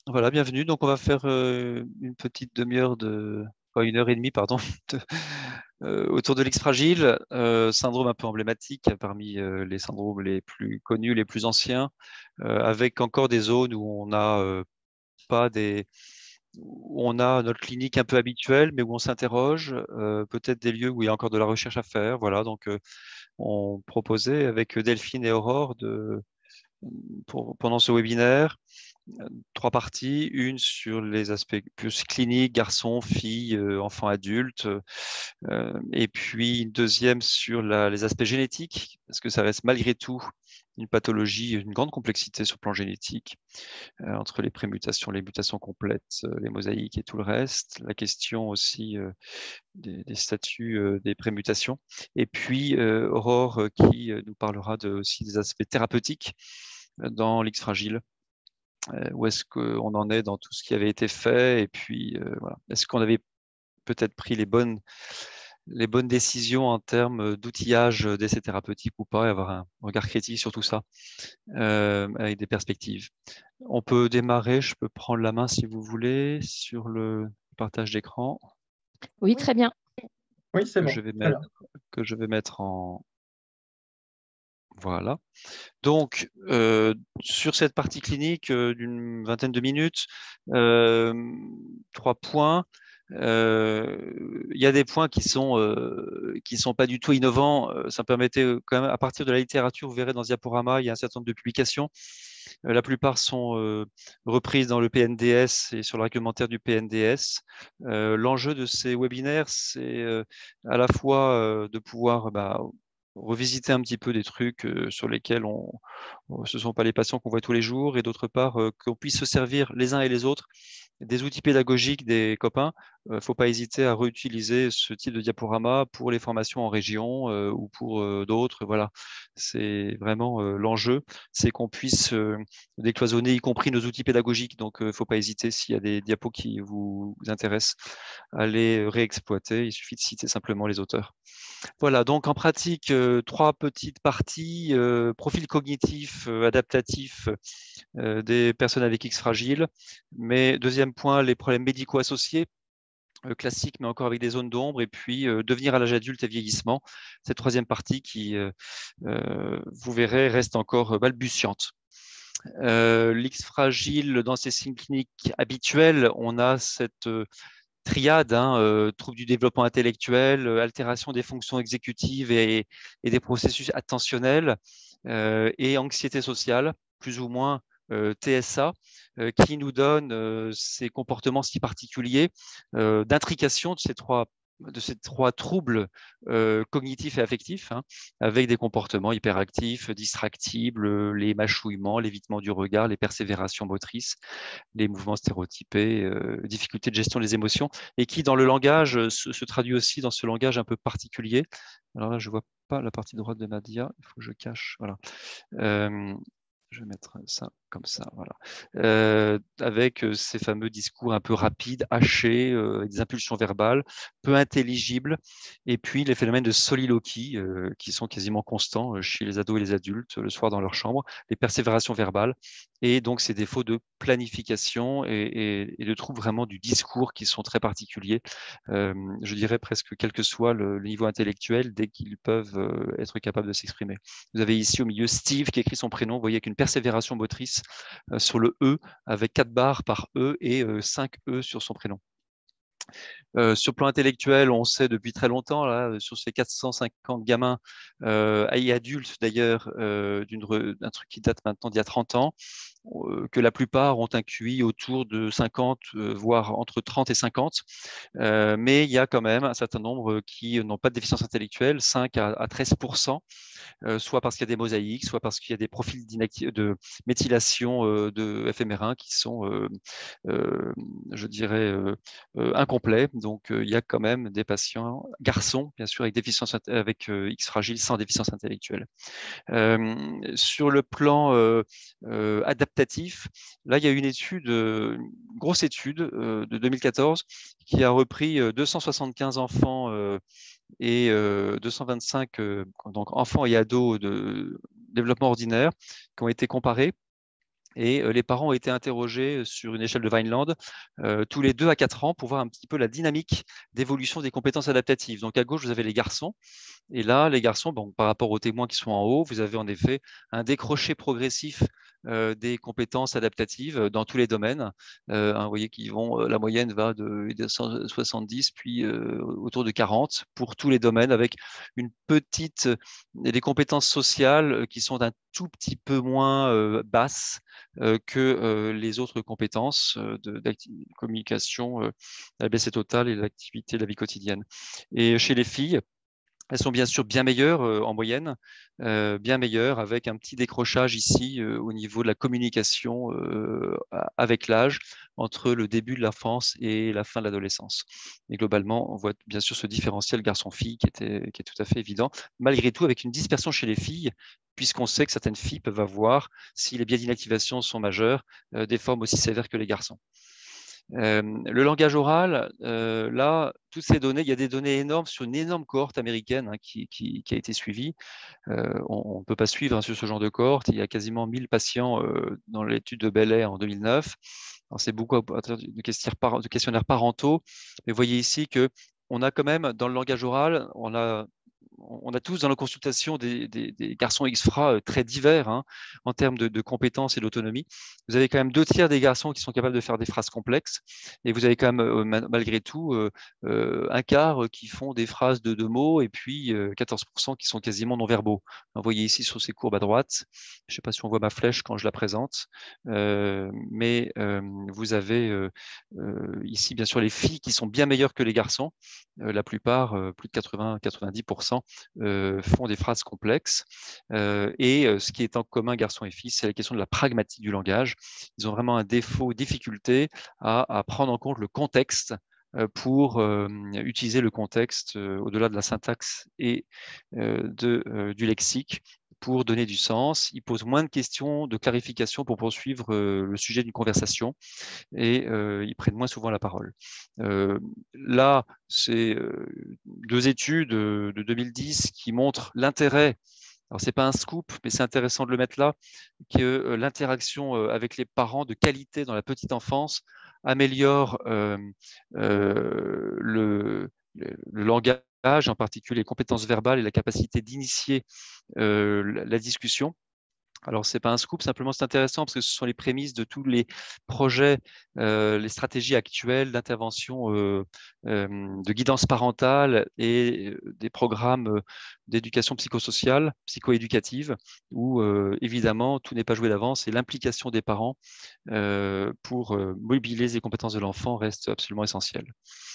Voilà, bienvenue. Donc, on va faire une petite demi-heure enfin, 1 heure et demie, pardon, de- autour de l'X-Fragile, syndrome un peu emblématique parmi les syndromes les plus connus, les plus anciens, avec encore des zones où on n'a pas des, où on a notre clinique un peu habituelle, mais où on s'interroge, peut-être des lieux où il y a encore de la recherche à faire. Voilà, donc on proposait avec Delphine et Aurore pendant ce webinaire 3 parties, une sur les aspects plus cliniques, garçons, filles, enfants, adultes, et puis une deuxième sur les aspects génétiques, parce que ça reste malgré tout une pathologie, une grande complexité sur le plan génétique, entre les prémutations, les mutations complètes, les mosaïques et tout le reste, la question aussi des statuts des prémutations, et puis Aurore qui nous parlera aussi des aspects thérapeutiques dans l'X fragile. Où est-ce qu'on en est dans tout ce qui avait été fait et puis voilà. Est-ce qu'on avait peut-être pris les bonnes décisions en termes d'outillage d'essais thérapeutiques ou pas et avoir un regard critique sur tout ça avec des perspectives. On peut démarrer, je peux prendre la main si vous voulez sur le partage d'écran Oui, très bien. Oui, c'est que bon, je vais très bien. mettre en voilà. Donc, sur cette partie clinique d'une vingtaine de minutes, 3 points. Il y a des points qui sont pas du tout innovants. Ça permettait quand même, à partir de la littérature, vous verrez dans Diaporama, il y a un certain nombre de publications. La plupart sont reprises dans le PNDS et sur le réglementaire du PNDS. L'enjeu de ces webinaires, c'est à la fois de pouvoir revisiter un petit peu des trucs sur lesquels ce ne sont pas les patients qu'on voit tous les jours, et d'autre part, qu'on puisse se servir les uns et les autres des outils pédagogiques des copains. Il ne faut pas hésiter à réutiliser ce type de diaporama pour les formations en région ou pour d'autres. Voilà, c'est vraiment l'enjeu, c'est qu'on puisse décloisonner, y compris nos outils pédagogiques. Donc, il ne faut pas hésiter, s'il y a des diapos qui vous intéressent, à les réexploiter. Il suffit de citer simplement les auteurs. Voilà, donc en pratique, 3 petites parties. Profil cognitif, adaptatif des personnes avec X fragiles. Mais deuxième point, les problèmes médicaux associés, classiques, mais encore avec des zones d'ombre. Et puis, devenir à l'âge adulte et vieillissement. Cette troisième partie qui, vous verrez, reste encore balbutiante. L'X fragile, dans ses signes cliniques habituels, on a cette triade, troubles du développement intellectuel, altération des fonctions exécutives et des processus attentionnels, et anxiété sociale, plus ou moins TSA, qui nous donne ces comportements si particuliers d'intrication de ces trois troubles cognitifs et affectifs, avec des comportements hyperactifs, distractibles, les mâchouillements, l'évitement du regard, les persévérations motrices, les mouvements stéréotypés, difficultés de gestion des émotions, et qui, dans le langage, se traduit aussi dans ce langage un peu particulier. Alors là, je ne vois pas la partie droite de Nadia, il faut que je cache. Voilà. Je vais mettre ça comme ça, voilà. Avec ces fameux discours un peu rapides, hachés, avec des impulsions verbales, peu intelligibles, et puis les phénomènes de soliloquie qui sont quasiment constants chez les ados et les adultes le soir dans leur chambre, les persévérations verbales, et donc ces défauts de planification et de troubles vraiment du discours qui sont très particuliers. Je dirais presque quel que soit le niveau intellectuel, dès qu'ils peuvent être capables de s'exprimer. Vous avez ici au milieu Steve qui écrit son prénom, vous voyez, avec une persévération motrice sur le E, avec 4 barres par E et 5 E sur son prénom. Sur le plan intellectuel, on sait depuis très longtemps, là, sur ces 450 gamins et adultes d'ailleurs, d'un truc qui date maintenant d'il y a 30 ans, que la plupart ont un QI autour de 50, voire entre 30 et 50. Mais il y a quand même un certain nombre qui n'ont pas de déficience intellectuelle, 5 à 13%, soit parce qu'il y a des mosaïques, soit parce qu'il y a des profils de méthylation de FMR1 qui sont, je dirais, incomplets. Donc, il y a quand même des patients, garçons, bien sûr, avec déficience, avec X fragile, sans déficience intellectuelle. Sur le plan adaptatif, là, il y a une grosse étude de 2014 qui a repris 275 enfants et 225 donc enfants et ados de développement ordinaire qui ont été comparés Et les parents ont été interrogés sur une échelle de Vineland tous les 2 à 4 ans pour voir un petit peu la dynamique d'évolution des compétences adaptatives. Donc à gauche, vous avez les garçons. Et là, les garçons, bon, par rapport aux témoins qui sont en haut, vous avez en effet un décroché progressif des compétences adaptatives dans tous les domaines. Vous voyez qu'ils vont, la moyenne va de 170 puis autour de 40 pour tous les domaines, avec une petite, des compétences sociales qui sont d'un tout petit peu moins basses que les autres compétences de communication, la baissée totale et l'activité de la vie quotidienne. Et chez les filles, elles sont bien sûr bien meilleures en moyenne, bien meilleures avec un petit décrochage ici au niveau de la communication avec l'âge entre le début de l'enfance et la fin de l'adolescence. Et globalement, on voit bien sûr ce différentiel garçon-fille qui est tout à fait évident, malgré tout avec une dispersion chez les filles, puisqu'on sait que certaines filles peuvent avoir, si les biais d'inactivation sont majeurs, des formes aussi sévères que les garçons. Le langage oral, là, toutes ces données, il y a des données énormes sur une énorme cohorte américaine qui a été suivie. On ne peut pas suivre sur ce genre de cohorte. Il y a quasiment 1000 patients dans l'étude de Bel Air en 2009. C'est beaucoup à partir de questionnaires parentaux. Mais vous voyez ici que on a quand même dans le langage oral, on a tous dans nos consultations des garçons XFRA très divers en termes de compétences et d'autonomie. Vous avez quand même 2 tiers des garçons qui sont capables de faire des phrases complexes et vous avez quand même malgré tout un quart qui font des phrases de 2 mots et puis 14% qui sont quasiment non-verbaux. Vous voyez ici sur ces courbes à droite, je ne sais pas si on voit ma flèche quand je la présente, mais vous avez ici bien sûr les filles qui sont bien meilleures que les garçons. La plupart, plus de 80-90%, font des phrases complexes. Et ce qui est en commun garçons et filles, c'est la question de la pragmatique du langage. Ils ont vraiment un défaut, difficulté à prendre en compte le contexte pour utiliser le contexte au-delà de la syntaxe et du lexique pour donner du sens. Ils posent moins de questions de clarification pour poursuivre le sujet d'une conversation et ils prennent moins souvent la parole. Là, c'est 2 études de 2010 qui montrent l'intérêt. Alors, ce n'est pas un scoop, mais c'est intéressant de le mettre là, que l'interaction avec les parents de qualité dans la petite enfance améliore le langage, en particulier les compétences verbales et la capacité d'initier la discussion. Alors, ce n'est pas un scoop, simplement c'est intéressant parce que ce sont les prémices de tous les projets, les stratégies actuelles d'intervention de guidance parentale et des programmes d'éducation psychosociale, psychoéducative, où évidemment tout n'est pas joué d'avance et l'implication des parents pour mobiliser les compétences de l'enfant reste absolument essentielle.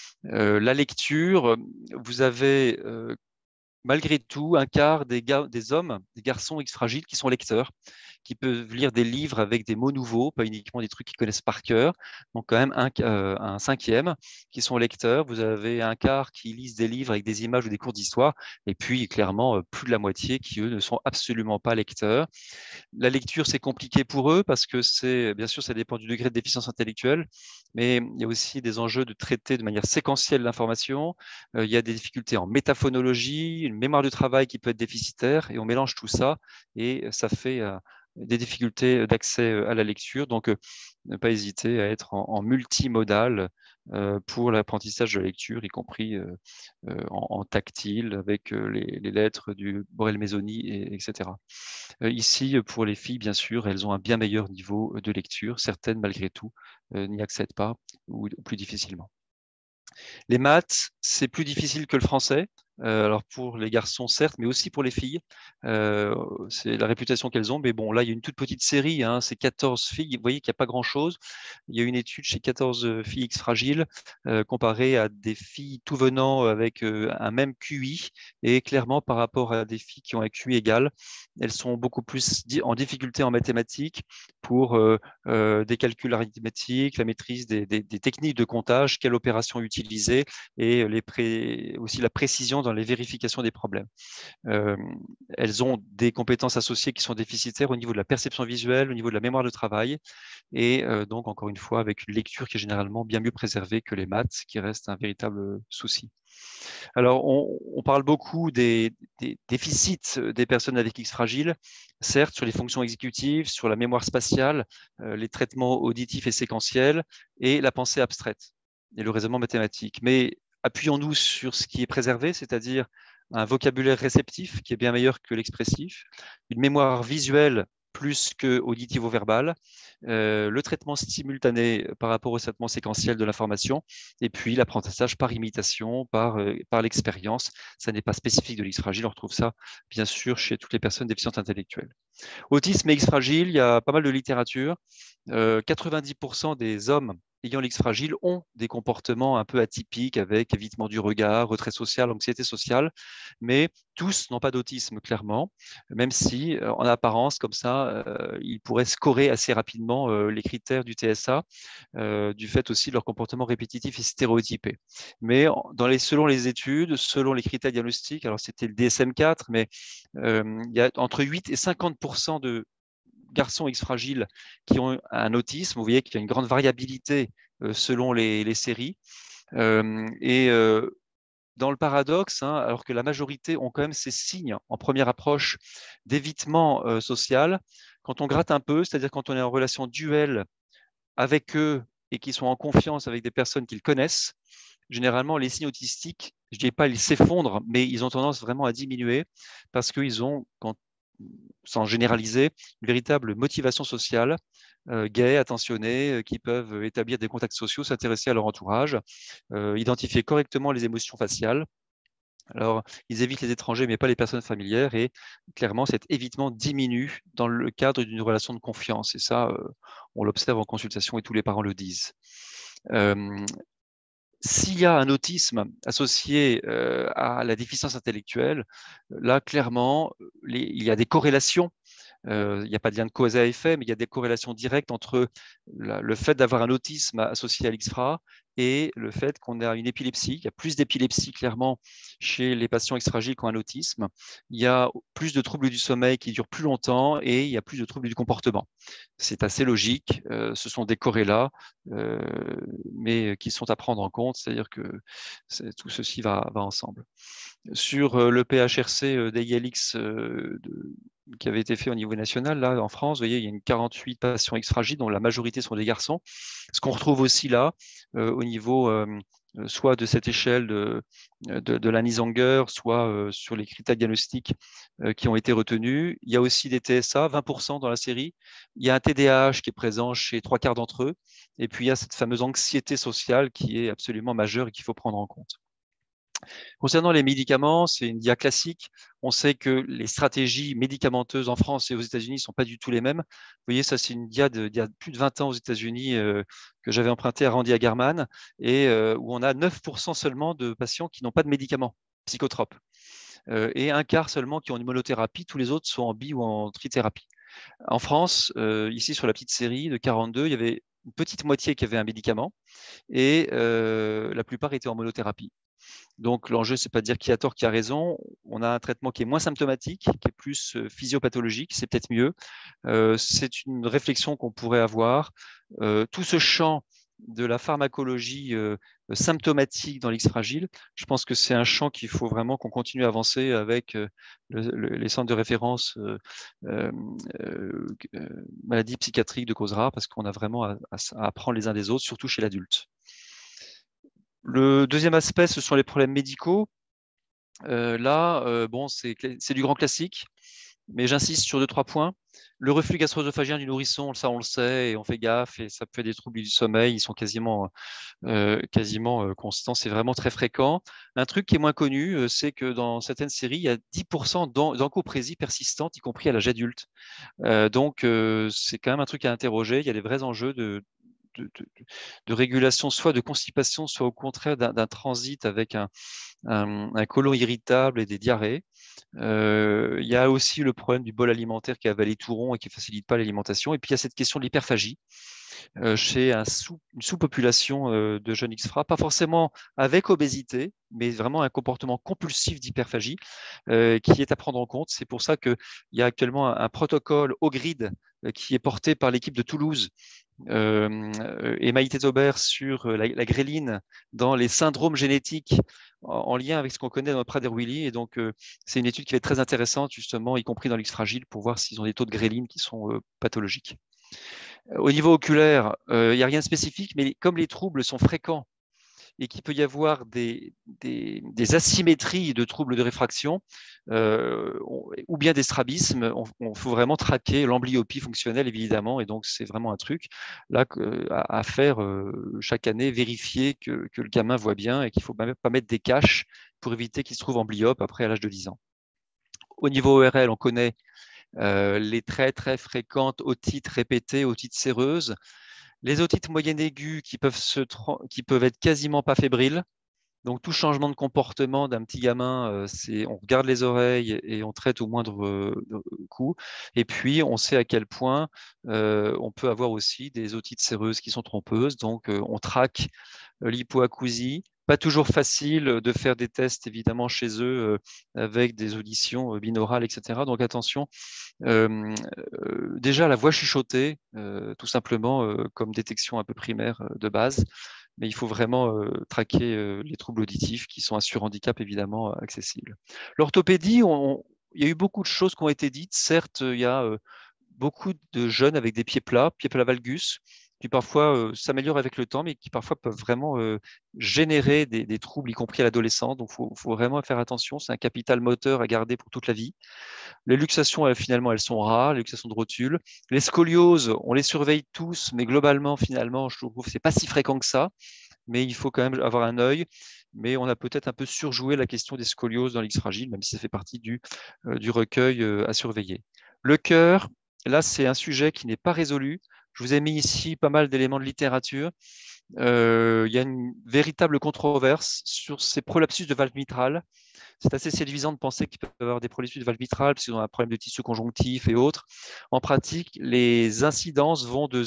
La lecture, vous avez malgré tout, un quart des hommes, des garçons X-fragiles qui sont lecteurs, qui peuvent lire des livres avec des mots nouveaux, pas uniquement des trucs qu'ils connaissent par cœur. Donc quand même un cinquième qui sont lecteurs. Vous avez un quart qui lisent des livres avec des images ou des cours d'histoire. Et puis clairement, plus de la moitié qui, eux, ne sont absolument pas lecteurs. La lecture, c'est compliqué pour eux parce que bien sûr, ça dépend du degré de déficience intellectuelle, mais il y a aussi des enjeux de traiter de manière séquentielle l'information. Il y a des difficultés en métaphonologie, une mémoire du travail qui peut être déficitaire, et on mélange tout ça et ça fait des difficultés d'accès à la lecture. Donc, ne pas hésiter à être en multimodal pour l'apprentissage de la lecture, y compris en tactile avec les lettres du Borel-Mésoni, etc. Ici, pour les filles, bien sûr, elles ont un bien meilleur niveau de lecture. Certaines, malgré tout, n'y accèdent pas ou plus difficilement. Les maths, c'est plus difficile que le français. Alors pour les garçons, certes, mais aussi pour les filles. C'est la réputation qu'elles ont. Mais bon, là, il y a une toute petite série. C'est 14 filles. Vous voyez qu'il n'y a pas grand-chose. Il y a une étude chez 14 filles X fragiles comparée à des filles tout venant avec un même QI. Et clairement, par rapport à des filles qui ont un QI égal, elles sont beaucoup plus en difficulté en mathématiques pour des calculs arithmétiques, la maîtrise des techniques de comptage, quelle opération utiliser et aussi la précision exemple dans les vérifications des problèmes. Elles ont des compétences associées qui sont déficitaires au niveau de la perception visuelle, au niveau de la mémoire de travail, et donc encore une fois avec une lecture qui est généralement bien mieux préservée que les maths, qui reste un véritable souci. Alors, on parle beaucoup des déficits des personnes avec X fragile, certes sur les fonctions exécutives, sur la mémoire spatiale, les traitements auditifs et séquentiels, et la pensée abstraite et le raisonnement mathématique. Mais appuyons-nous sur ce qui est préservé, c'est-à-dire un vocabulaire réceptif qui est bien meilleur que l'expressif, une mémoire visuelle plus que auditivo-verbale, le traitement simultané par rapport au traitement séquentiel de l'information, et puis l'apprentissage par imitation, par l'expérience. Ça n'est pas spécifique de l'X fragile, on retrouve ça bien sûr chez toutes les personnes déficientes intellectuelles. Autisme et X fragile, il y a pas mal de littérature. 90% des hommes ayant l'X fragile ont des comportements un peu atypiques avec évitement du regard, retrait social, anxiété sociale, mais tous n'ont pas d'autisme clairement, même si en apparence, comme ça, ils pourraient scorer assez rapidement les critères du TSA, du fait aussi de leur comportement répétitif et stéréotypé. Mais selon les études, selon les critères diagnostiques, alors c'était le DSM-4, mais il y a entre 8 et 50% de garçons X fragiles qui ont un autisme. Vous voyez qu'il y a une grande variabilité selon les séries. Et dans le paradoxe, hein, alors que la majorité ont quand même ces signes en première approche d'évitement social, quand on gratte un peu, c'est-à-dire quand on est en relation duel avec eux et qu'ils sont en confiance avec des personnes qu'ils connaissent, généralement, les signes autistiques, je ne dirais pas ils s'effondrent, mais ils ont tendance vraiment à diminuer parce qu'ils ont, sans généraliser, une véritable motivation sociale, gaie, attentionnée, qui peuvent établir des contacts sociaux, s'intéresser à leur entourage, identifier correctement les émotions faciales. Alors, ils évitent les étrangers, mais pas les personnes familières, et clairement, cet évitement diminue dans le cadre d'une relation de confiance. Et ça, on l'observe en consultation et tous les parents le disent. S'il y a un autisme associé à la déficience intellectuelle, là, clairement, il y a des corrélations. Il n'y a pas de lien de cause à effet, mais il y a des corrélations directes entre le fait d'avoir un autisme associé à l'XFRA et le fait qu'on a une épilepsie. Il y a plus d'épilepsie clairement chez les patients X-fragiles qui ont un autisme. Il y a plus de troubles du sommeil qui durent plus longtemps et il y a plus de troubles du comportement. C'est assez logique. Ce sont des corrélats, mais qui sont à prendre en compte. C'est-à-dire que tout ceci va ensemble. Sur le PHRC d'ILX qui avait été fait au niveau national, là, en France, vous voyez, il y a une 48 patients X fragiles, dont la majorité sont des garçons. Ce qu'on retrouve aussi là, au niveau soit de cette échelle de la Nisanger, soit sur les critères diagnostiques qui ont été retenus. Il y a aussi des TSA, 20% dans la série. Il y a un TDAH qui est présent chez 3/4 d'entre eux. Et puis, il y a cette fameuse anxiété sociale qui est absolument majeure et qu'il faut prendre en compte. Concernant les médicaments, c'est une dia classique. On sait que les stratégies médicamenteuses en France et aux États-Unis ne sont pas du tout les mêmes. Vous voyez, ça, c'est une dia d'il y a plus de 20 ans aux États-Unis que j'avais empruntée à Randy Agerman et où on a 9% seulement de patients qui n'ont pas de médicaments psychotropes et un quart seulement qui ont une monothérapie. Tous les autres sont en bi ou en trithérapie. En France, ici sur la petite série de 42, il y avait une petite moitié qui avait un médicament et la plupart étaient en monothérapie. Donc l'enjeu, c'est pas de dire qui a tort, qui a raison. On a un traitement qui est moins symptomatique, qui est plus physiopathologique, c'est peut-être mieux. C'est une réflexion qu'on pourrait avoir. Tout ce champ de la pharmacologie symptomatique dans l'X fragile, je pense que c'est un champ qu'il faut vraiment qu'on continue à avancer avec les centres de référence maladies psychiatriques de cause rare, parce qu'on a vraiment à apprendre les uns des autres, surtout chez l'adulte. Le deuxième aspect, ce sont les problèmes médicaux. Là, bon, c'est du grand classique, mais j'insiste sur 2-3 points. Le reflux gastro-œsophagien du nourrisson, ça on le sait et on fait gaffe et ça fait des troubles du sommeil, ils sont quasiment constants, c'est vraiment très fréquent. Un truc qui est moins connu, c'est que dans certaines séries, il y a 10% d'encoprésie persistante, y compris à l'âge adulte. Donc, c'est quand même un truc à interroger. Il y a des vrais enjeux de régulation, soit de constipation, soit au contraire d'un transit avec un côlon irritable et des diarrhées. Il y a aussi le problème du bol alimentaire qui est avalé tout rond et qui ne facilite pas l'alimentation. Et puis il y a cette question de l'hyperphagie chez une sous-population de jeunes XFRA, pas forcément avec obésité, mais vraiment un comportement compulsif d'hyperphagie qui est à prendre en compte. C'est pour ça qu'il y a actuellement un protocole au grid qui est porté par l'équipe de Toulouse et Maïté Taubert sur la gréline dans les syndromes génétiques en lien avec ce qu'on connaît dans Prader-Willi. Et donc, c'est une étude qui va être très intéressante, justement, y compris dans l'X fragile, pour voir s'ils ont des taux de gréline qui sont pathologiques. Au niveau oculaire, il n'y a rien de spécifique, mais comme les troubles sont fréquents et qu'il peut y avoir des asymétries de troubles de réfraction ou bien des strabismes, il faut vraiment traquer l'amblyopie fonctionnelle, évidemment, et donc c'est vraiment un truc là à faire chaque année, vérifier que le gamin voit bien et qu'il ne faut pas mettre des caches pour éviter qu'il se trouve amblyope après à l'âge de 10 ans. Au niveau ORL, on connaît les très très fréquentes otites répétées, otites séreuses, les otites moyennes aiguës qui peuvent être quasiment pas fébriles. Donc tout changement de comportement d'un petit gamin, on regarde les oreilles et on traite au moindre coup. Et puis on sait à quel point on peut avoir aussi des otites séreuses qui sont trompeuses. Donc on traque l'hypoacousie. Pas toujours facile de faire des tests évidemment chez eux avec des auditions binaurales, etc. Donc attention. Déjà la voix chuchotée, tout simplement comme détection un peu primaire de base. Mais il faut vraiment traquer les troubles auditifs qui sont un surhandicap évidemment accessible. L'orthopédie, il y a eu beaucoup de choses qui ont été dites. Certes, il y a beaucoup de jeunes avec des pieds plats valgus, qui parfois s'améliorent avec le temps, mais qui parfois peuvent vraiment générer des troubles, y compris à l'adolescent. Donc, il faut vraiment faire attention. C'est un capital moteur à garder pour toute la vie. Les luxations, finalement, elles sont rares, les luxations de rotule. Les scolioses, on les surveille tous, mais globalement, finalement, je trouve que ce n'est pas si fréquent que ça. Mais il faut quand même avoir un œil. Mais on a peut-être un peu surjoué la question des scolioses dans l'X fragile, même si ça fait partie du recueil à surveiller. Le cœur, là, c'est un sujet qui n'est pas résolu. Je vous ai mis ici pas mal d'éléments de littérature. Il y a une véritable controverse sur ces prolapsus de valve mitrale. C'est assez séduisant de penser qu'ils peuvent avoir des prolapsus de valve mitrale parce qu'ils ont un problème de tissu conjonctif et autres. En pratique, les incidences vont de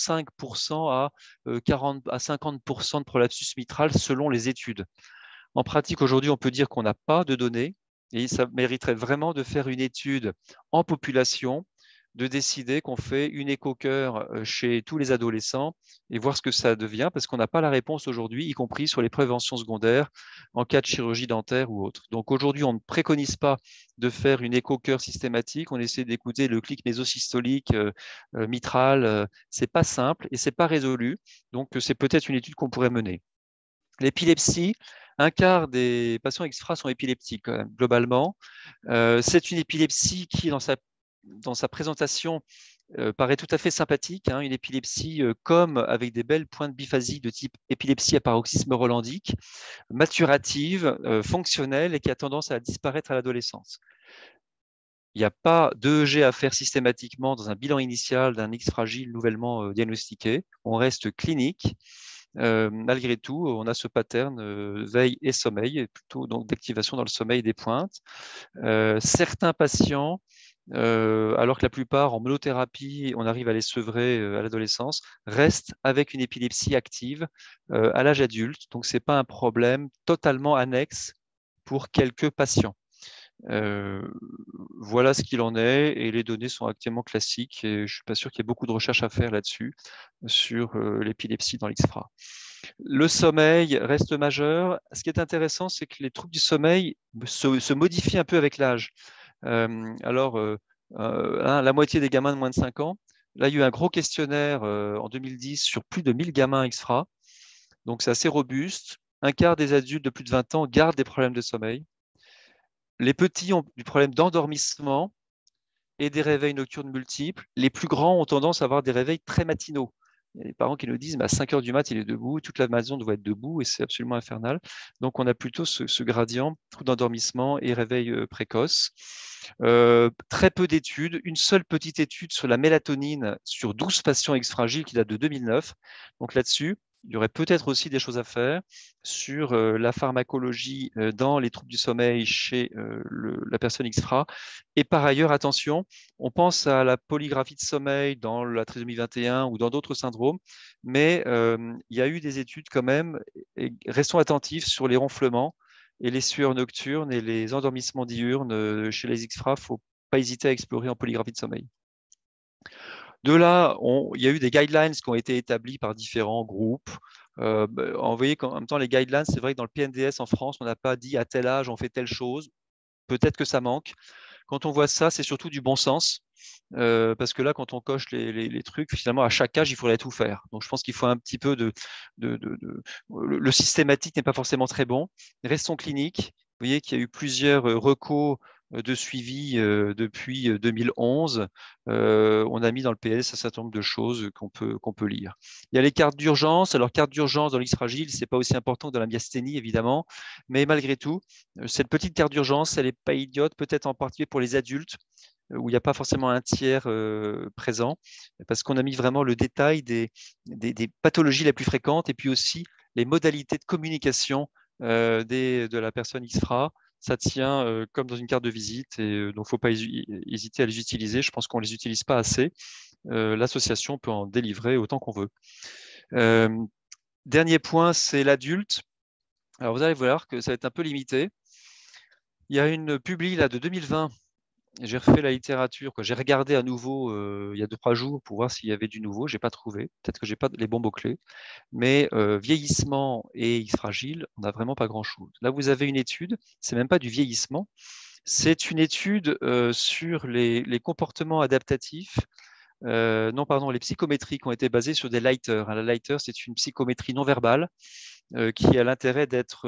0,5% à 40 à 50% de prolapsus mitral selon les études. En pratique, aujourd'hui, on peut dire qu'on n'a pas de données et ça mériterait vraiment de faire une étude en population, de décider qu'on fait une écho-cœur chez tous les adolescents et voir ce que ça devient, parce qu'on n'a pas la réponse aujourd'hui, y compris sur les préventions secondaires en cas de chirurgie dentaire ou autre. Donc aujourd'hui, on ne préconise pas de faire une écho-cœur systématique, on essaie d'écouter le clic mésosystolique mitral, c'est pas simple et c'est pas résolu, donc c'est peut-être une étude qu'on pourrait mener. L'épilepsie, un quart des patients extra sont épileptiques quand même, globalement. C'est une épilepsie qui, dans sa présentation, paraît tout à fait sympathique, hein, une épilepsie comme avec des belles pointes biphasiques de type épilepsie à paroxysme rolandique, maturative, fonctionnelle et qui a tendance à disparaître à l'adolescence. Il n'y a pas d'EEG à faire systématiquement dans un bilan initial d'un X fragile nouvellement diagnostiqué. On reste clinique. Malgré tout, on a ce pattern veille et sommeil, et plutôt donc d'activation dans le sommeil des pointes. Certains patients, alors que la plupart en monothérapie, on arrive à les sevrer à l'adolescence, restent avec une épilepsie active à l'âge adulte. Donc, ce n'est pas un problème totalement annexe pour quelques patients. Voilà ce qu'il en est et les données sont actuellement classiques et je ne suis pas sûr qu'il y ait beaucoup de recherches à faire là-dessus sur l'épilepsie dans l'XFRA. Le sommeil reste majeur. Ce qui est intéressant, c'est que les troubles du sommeil se modifient un peu avec l'âge. La moitié des gamins de moins de 5 ans, là, il y a eu un gros questionnaire en 2010 sur plus de 1000 gamins extra. Donc, c'est assez robuste. Un quart des adultes de plus de 20 ans gardent des problèmes de sommeil. Les petits ont du problème d'endormissement et des réveils nocturnes multiples. Les plus grands ont tendance à avoir des réveils très matinaux. Il y a des parents qui nous disent, mais à 5 heures du mat, il est debout, toute la maison doit être debout et c'est absolument infernal. Donc, on a plutôt ce gradient, trou d'endormissement et réveil précoce. Très peu d'études, une seule petite étude sur la mélatonine sur 12 patients X-fragiles qui date de 2009. Donc là-dessus, il y aurait peut-être aussi des choses à faire sur la pharmacologie dans les troubles du sommeil chez la personne X-FRA. Et par ailleurs, attention, on pense à la polygraphie de sommeil dans la trisomie 21 ou dans d'autres syndromes, mais il y a eu des études quand même, et restons attentifs sur les ronflements et les sueurs nocturnes et les endormissements diurnes chez les X-FRA. Il ne faut pas hésiter à explorer en polygraphie de sommeil. De là, il y a eu des guidelines qui ont été établis par différents groupes. On voyait qu'en même temps, les guidelines, c'est vrai que dans le PNDS en France, on n'a pas dit à tel âge, on fait telle chose. Peut-être que ça manque. Quand on voit ça, c'est surtout du bon sens. Parce que là, quand on coche les trucs, finalement, à chaque âge, il faudrait tout faire. Donc, je pense qu'il faut un petit peu le systématique n'est pas forcément très bon. Restons cliniques. Vous voyez qu'il y a eu plusieurs recos de suivi depuis 2011. On a mis dans le PS un certain nombre de choses qu'on peut lire. Il y a les cartes d'urgence. Alors, carte d'urgence dans l'X fragile, c'est pas aussi important que dans la myasthénie, évidemment. Mais malgré tout, cette petite carte d'urgence, elle n'est pas idiote, peut-être en particulier pour les adultes où il n'y a pas forcément un tiers présent, parce qu'on a mis vraiment le détail des pathologies les plus fréquentes et puis aussi les modalités de communication de la personne X-FRA. Ça tient comme dans une carte de visite et donc il ne faut pas hésiter à les utiliser. Je pense qu'on ne les utilise pas assez. L'association peut en délivrer autant qu'on veut. Dernier point, c'est l'adulte. Alors vous allez voir que ça va être un peu limité. Il y a une publi là, de 2020. J'ai refait la littérature, j'ai regardé à nouveau il y a 2-3 jours pour voir s'il y avait du nouveau. Je n'ai pas trouvé. Peut-être que je n'ai pas les bons mots-clés. Mais vieillissement et X fragile, on n'a vraiment pas grand-chose. Là, vous avez une étude, c'est même pas du vieillissement, c'est une étude sur les comportements adaptatifs. Non, pardon, les psychométries qui ont été basées sur des lighters. La lighter, c'est une psychométrie non verbale qui a l'intérêt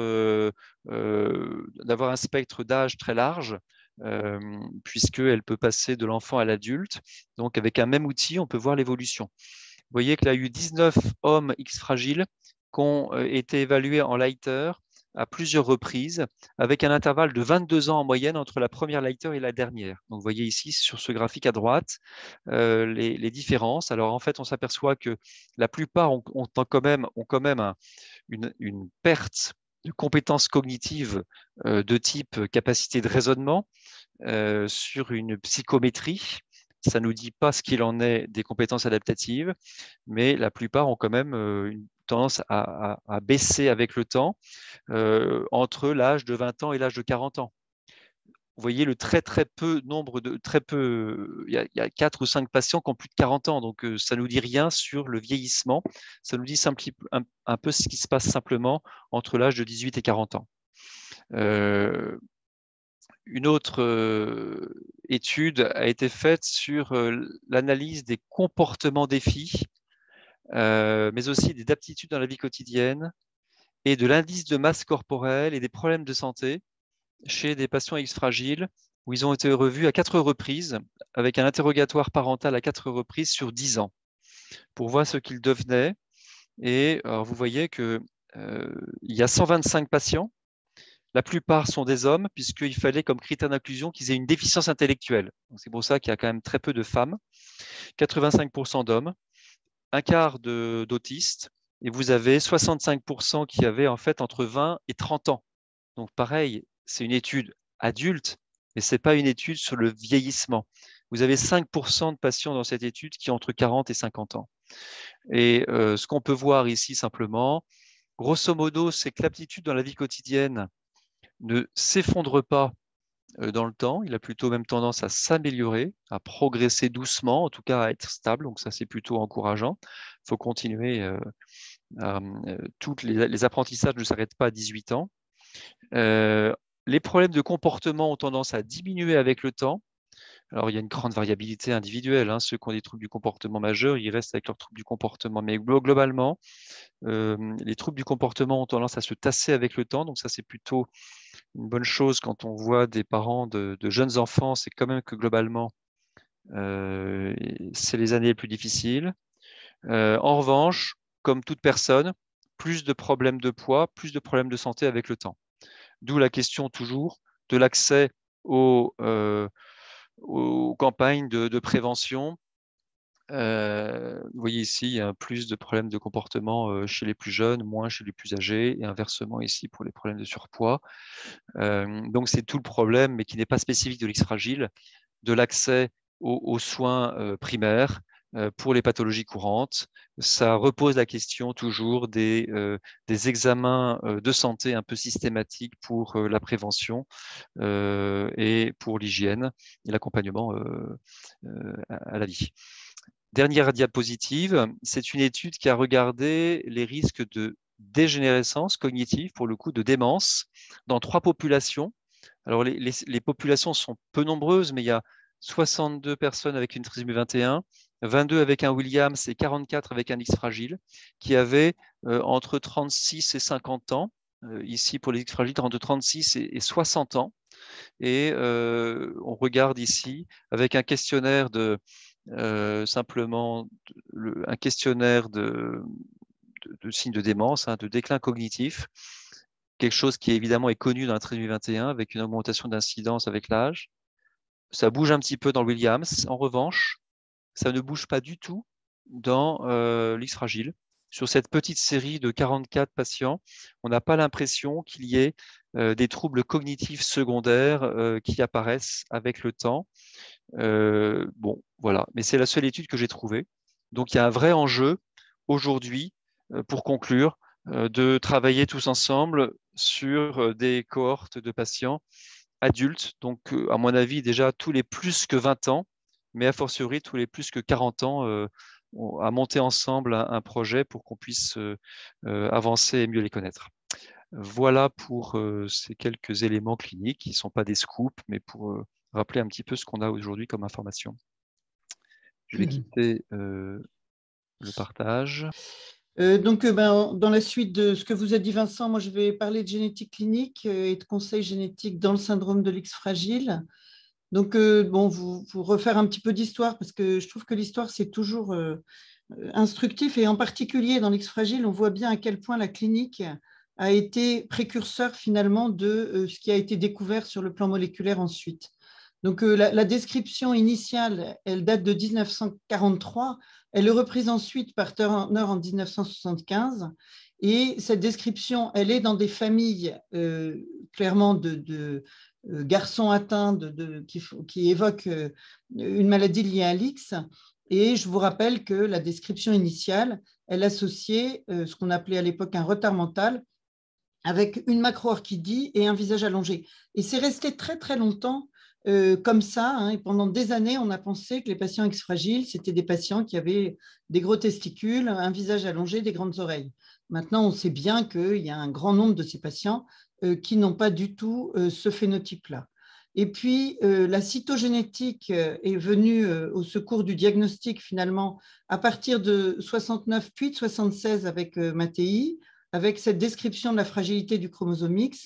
d'avoir un spectre d'âge très large, puisqu'elle peut passer de l'enfant à l'adulte. Donc, avec un même outil, on peut voir l'évolution. Vous voyez que là, il y a eu 19 hommes X fragiles qui ont été évalués en lighter à plusieurs reprises, avec un intervalle de 22 ans en moyenne entre la première lighter et la dernière. Donc, vous voyez ici sur ce graphique à droite les différences. Alors, en fait, on s'aperçoit que la plupart ont quand même une perte de compétences cognitives de type capacité de raisonnement sur une psychométrie. Ça ne nous dit pas ce qu'il en est des compétences adaptatives, mais la plupart ont quand même une tendance à baisser avec le temps entre l'âge de 20 ans et l'âge de 40 ans. Vous voyez le très peu nombre de très peu, il y a 4 ou 5 patients qui ont plus de 40 ans, donc ça nous dit rien sur le vieillissement. Ça nous dit un peu ce qui se passe simplement entre l'âge de 18 et 40 ans. Une autre étude a été faite sur l'analyse des comportements défis, mais aussi des aptitudes dans la vie quotidienne et de l'indice de masse corporelle et des problèmes de santé chez des patients X fragiles où ils ont été revus à 4 reprises avec un interrogatoire parental à 4 reprises sur 10 ans pour voir ce qu'ils devenaient. Et alors, vous voyez qu'il y a 125 patients. La plupart sont des hommes, puisqu'il fallait comme critère d'inclusion qu'ils aient une déficience intellectuelle. C'est pour ça qu'il y a quand même très peu de femmes. 85% d'hommes, un quart d'autistes, et vous avez 65% qui avaient en fait entre 20 et 30 ans. Donc pareil, c'est une étude adulte, mais ce n'est pas une étude sur le vieillissement. Vous avez 5% de patients dans cette étude qui ont entre 40 et 50 ans. Et ce qu'on peut voir ici simplement, grosso modo, c'est que l'aptitude dans la vie quotidienne ne s'effondre pas dans le temps. Il a plutôt même tendance à s'améliorer, à progresser doucement, en tout cas à être stable. Donc ça, c'est plutôt encourageant. Il faut continuer. Tous les apprentissages ne s'arrêtent pas à 18 ans. Les problèmes de comportement ont tendance à diminuer avec le temps. Alors, il y a une grande variabilité individuelle. Ceux qui ont des troubles du comportement majeurs, ils restent avec leurs troubles du comportement. Mais globalement, les troubles du comportement ont tendance à se tasser avec le temps. Donc ça, c'est plutôt une bonne chose quand on voit des parents de jeunes enfants. C'est quand même que globalement, c'est les années les plus difficiles. En revanche, comme toute personne, plus de problèmes de poids, plus de problèmes de santé avec le temps. D'où la question toujours de l'accès aux campagnes de prévention. Vous voyez ici, il y a plus de problèmes de comportement chez les plus jeunes, moins chez les plus âgés, et inversement ici pour les problèmes de surpoids. Donc c'est tout le problème, mais qui n'est pas spécifique de l'X-Fragile, de l'accès aux soins primaires pour les pathologies courantes. Ça repose la question toujours des examens de santé un peu systématiques pour la prévention et pour l'hygiène et l'accompagnement à la vie. Dernière diapositive, c'est une étude qui a regardé les risques de dégénérescence cognitive, pour le coup de démence, dans 3 populations. Alors les populations sont peu nombreuses, mais il y a 62 personnes avec une trisomie 21, 22 avec un Williams et 44 avec un X fragile, qui avaient entre 36 et 50 ans, ici pour les X fragiles, entre 36 et 60 ans. Et on regarde ici avec un questionnaire simplement un questionnaire de signes de démence, de déclin cognitif, quelque chose qui évidemment est connu dans la trisomie 21 avec une augmentation d'incidence avec l'âge. Ça bouge un petit peu dans le Williams. En revanche, ça ne bouge pas du tout dans l'X fragile. Sur cette petite série de 44 patients, on n'a pas l'impression qu'il y ait des troubles cognitifs secondaires qui apparaissent avec le temps. Bon, voilà. Mais c'est la seule étude que j'ai trouvée. Donc, il y a un vrai enjeu aujourd'hui, pour conclure, de travailler tous ensemble sur des cohortes de patients adultes. Donc, à mon avis, déjà tous les plus que 20 ans, mais a fortiori tous les plus que 40 ans, à monter ensemble un projet pour qu'on puisse avancer et mieux les connaître. Voilà pour ces quelques éléments cliniques qui ne sont pas des scoops, mais pour rappeler un petit peu ce qu'on a aujourd'hui comme information. Je vais quitter le partage. Dans la suite de ce que vous a dit Vincent, moi je vais parler de génétique clinique et de conseils génétiques dans le syndrome de l'X fragile. Donc, vous refaire un petit peu d'histoire parce que je trouve que l'histoire, c'est toujours instructif et en particulier dans l'X fragile, on voit bien à quel point la clinique a été précurseur finalement de ce qui a été découvert sur le plan moléculaire ensuite. Donc, la description initiale, elle date de 1943. Elle est reprise ensuite par Turner en 1975. Et cette description, elle est dans des familles clairement de garçons atteints qui évoquent une maladie liée à l'X. Et je vous rappelle que la description initiale, elle associait ce qu'on appelait à l'époque un retard mental avec une macro-orchidie et un visage allongé. Et c'est resté très, très longtemps comme ça. Et pendant des années, on a pensé que les patients X fragiles, c'était des patients qui avaient des gros testicules, un visage allongé, des grandes oreilles. Maintenant, on sait bien qu'il y a un grand nombre de ces patients qui n'ont pas du tout ce phénotype-là. Et puis, la cytogénétique est venue au secours du diagnostic finalement à partir de 69 puis de 76 avec Mattei, avec cette description de la fragilité du chromosome X.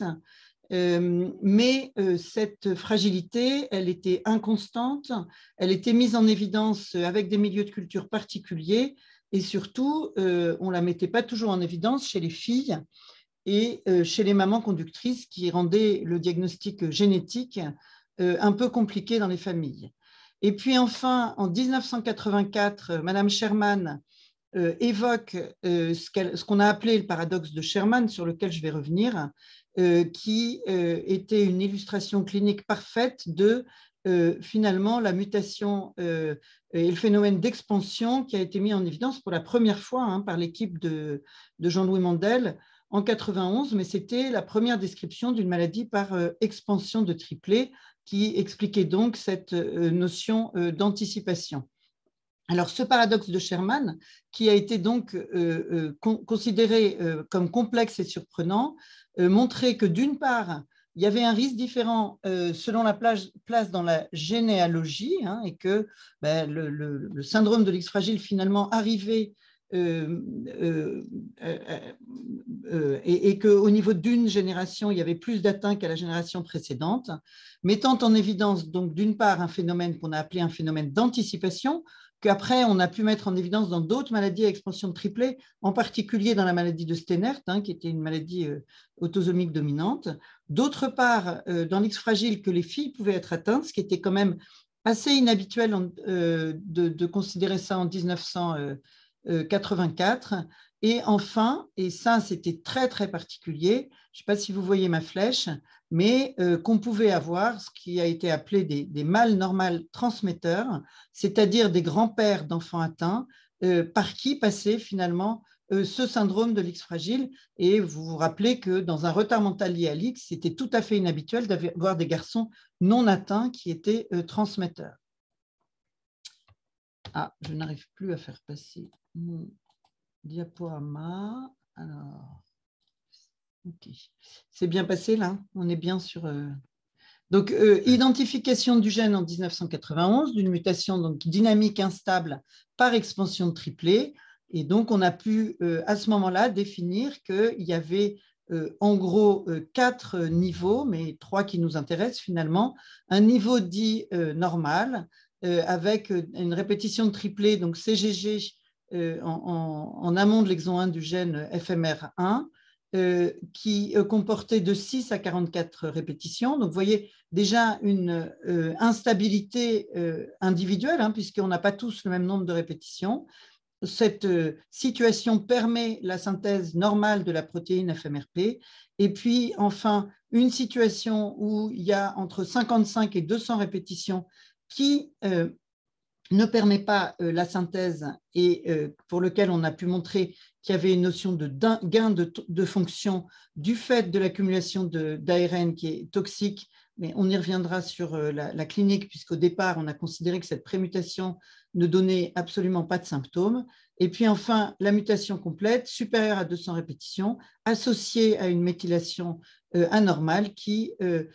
Mais cette fragilité, elle était inconstante, elle était mise en évidence avec des milieux de culture particuliers et surtout, on ne la mettait pas toujours en évidence chez les filles et chez les mamans conductrices qui rendaient le diagnostic génétique un peu compliqué dans les familles. Et puis enfin, en 1984, Madame Sherman évoque ce qu'on a appelé le paradoxe de Sherman, sur lequel je vais revenir, qui était une illustration clinique parfaite de finalement la mutation et le phénomène d'expansion qui a été mis en évidence pour la première fois par l'équipe de Jean-Louis Mandel en 91, mais c'était la première description d'une maladie par expansion de triplé qui expliquait donc cette notion d'anticipation. Alors, ce paradoxe de Sherman, qui a été donc considéré comme complexe et surprenant, montrait que d'une part, il y avait un risque différent selon la place dans la généalogie et que le syndrome de l'X fragile finalement arrivait et qu'au niveau d'une génération, il y avait plus d'atteintes qu'à la génération précédente, mettant en évidence donc d'une part un phénomène qu'on a appelé un phénomène d'anticipation, qu'après, on a pu mettre en évidence dans d'autres maladies à expansion de triplet, en particulier dans la maladie de Steinert, qui était une maladie autosomique dominante. D'autre part, dans l'X fragile, que les filles pouvaient être atteintes, ce qui était quand même assez inhabituel de considérer ça en 1984. Et enfin, et ça c'était très très particulier, je ne sais pas si vous voyez ma flèche, mais qu'on pouvait avoir ce qui a été appelé des mâles normales transmetteurs, c'est-à-dire des grands-pères d'enfants atteints, par qui passait finalement ce syndrome de l'X fragile. Et vous vous rappelez que dans un retard mental lié à l'X, c'était tout à fait inhabituel d'avoir des garçons non atteints qui étaient transmetteurs. Ah, je n'arrive plus à faire passer mon diaporama. Alors, ok. C'est bien passé là? On est bien sur... Donc, identification du gène en 1991, d'une mutation donc, dynamique instable par expansion de triplet. Et donc, on a pu, à ce moment-là, définir qu'il y avait en gros 4 niveaux, mais 3 qui nous intéressent finalement. Un niveau dit normal, avec une répétition de triplet, donc CGG, en amont de l'exon 1 du gène FMR1, qui comportait de 6 à 44 répétitions. Donc, vous voyez déjà une instabilité individuelle, puisqu'on n'a pas tous le même nombre de répétitions. Cette situation permet la synthèse normale de la protéine FMRP. Et puis, enfin, une situation où il y a entre 55 et 200 répétitions qui ne permet pas la synthèse et pour lequel on a pu montrer qu'il y avait une notion de gain de fonction du fait de l'accumulation d'ARN qui est toxique, mais on y reviendra sur la clinique, puisqu'au départ, on a considéré que cette prémutation ne donnait absolument pas de symptômes. Et puis enfin, la mutation complète, supérieure à 200 répétitions, associée à une méthylation anormale qui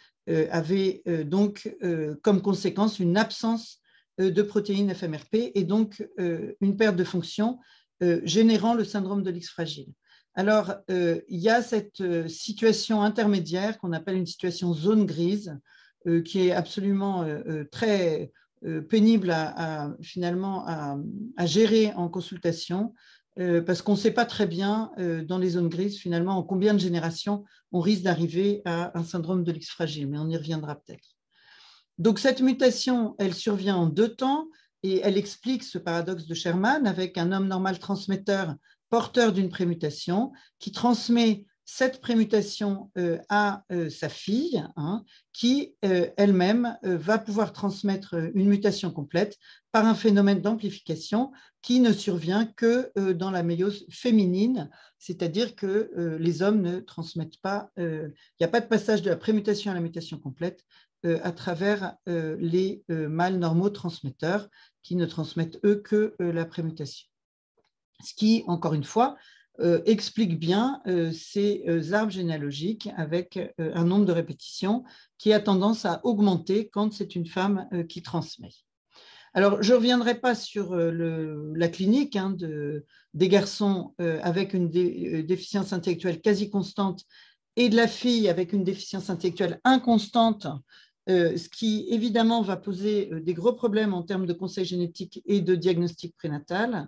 avait donc comme conséquence une absence de protéines FMRP et donc une perte de fonction générant le syndrome de l'X fragile. Alors, il y a cette situation intermédiaire qu'on appelle une situation zone grise qui est absolument très pénible finalement à gérer en consultation parce qu'on ne sait pas très bien dans les zones grises finalement en combien de générations on risque d'arriver à un syndrome de l'X fragile, mais on y reviendra peut-être. Donc, cette mutation, elle survient en 2 temps et elle explique ce paradoxe de Sherman avec un homme normal transmetteur porteur d'une prémutation qui transmet cette prémutation à sa fille, qui elle-même va pouvoir transmettre une mutation complète par un phénomène d'amplification qui ne survient que dans la méiose féminine, c'est-à-dire que les hommes ne transmettent pas, il n'y a pas de passage de la prémutation à la mutation complète à travers les mâles normaux transmetteurs qui ne transmettent eux que la prémutation. Ce qui, encore une fois, explique bien ces arbres généalogiques avec un nombre de répétitions qui a tendance à augmenter quand c'est une femme qui transmet. Alors, je ne reviendrai pas sur la clinique des garçons avec une déficience intellectuelle quasi constante et de la fille avec une déficience intellectuelle inconstante, ce qui évidemment va poser des gros problèmes en termes de conseil génétique et de diagnostic prénatal.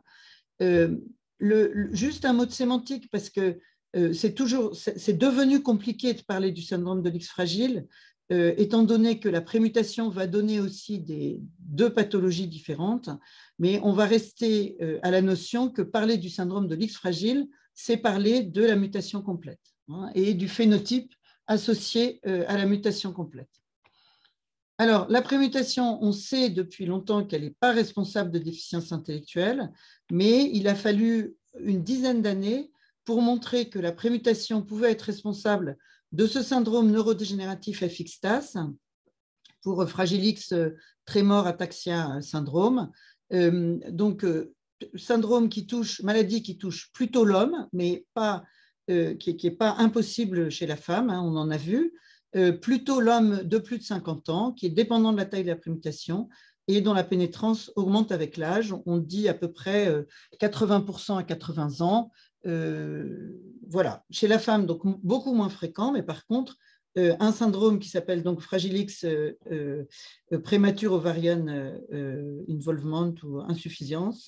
Juste un mot de sémantique, parce que c'est devenu compliqué de parler du syndrome de l'X fragile, étant donné que la prémutation va donner aussi 2 pathologies différentes, mais on va rester à la notion que parler du syndrome de l'X fragile, c'est parler de la mutation complète et du phénotype associé à la mutation complète. Alors, la prémutation, on sait depuis longtemps qu'elle n'est pas responsable de déficience intellectuelle, mais il a fallu une dizaine d'années pour montrer que la prémutation pouvait être responsable de ce syndrome neurodégénératif FXTAS, pour Fragile X, Trémor, Ataxia syndrome. Donc, maladie qui touche plutôt l'homme, mais pas, qui n'est pas impossible chez la femme, on en a vu. Plutôt l'homme de plus de 50 ans, qui est dépendant de la taille de la prémutation et dont la pénétrance augmente avec l'âge. On dit à peu près 80% à 80 ans. Voilà. Chez la femme, donc beaucoup moins fréquent, mais par contre, un syndrome qui s'appelle donc Fragile X Premature Ovarian Involvement ou insuffisance,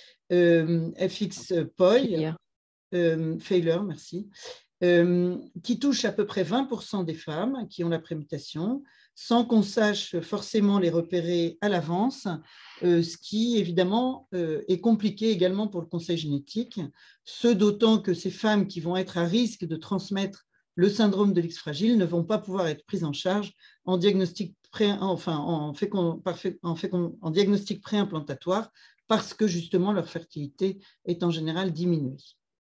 FX-POI, failure, merci, qui touche à peu près 20% des femmes qui ont la prémutation, sans qu'on sache forcément les repérer à l'avance, ce qui évidemment est compliqué également pour le conseil génétique, ce d'autant que ces femmes qui vont être à risque de transmettre le syndrome de X fragile ne vont pas pouvoir être prises en charge en diagnostic en diagnostic préimplantatoire parce que justement leur fertilité est en général diminuée.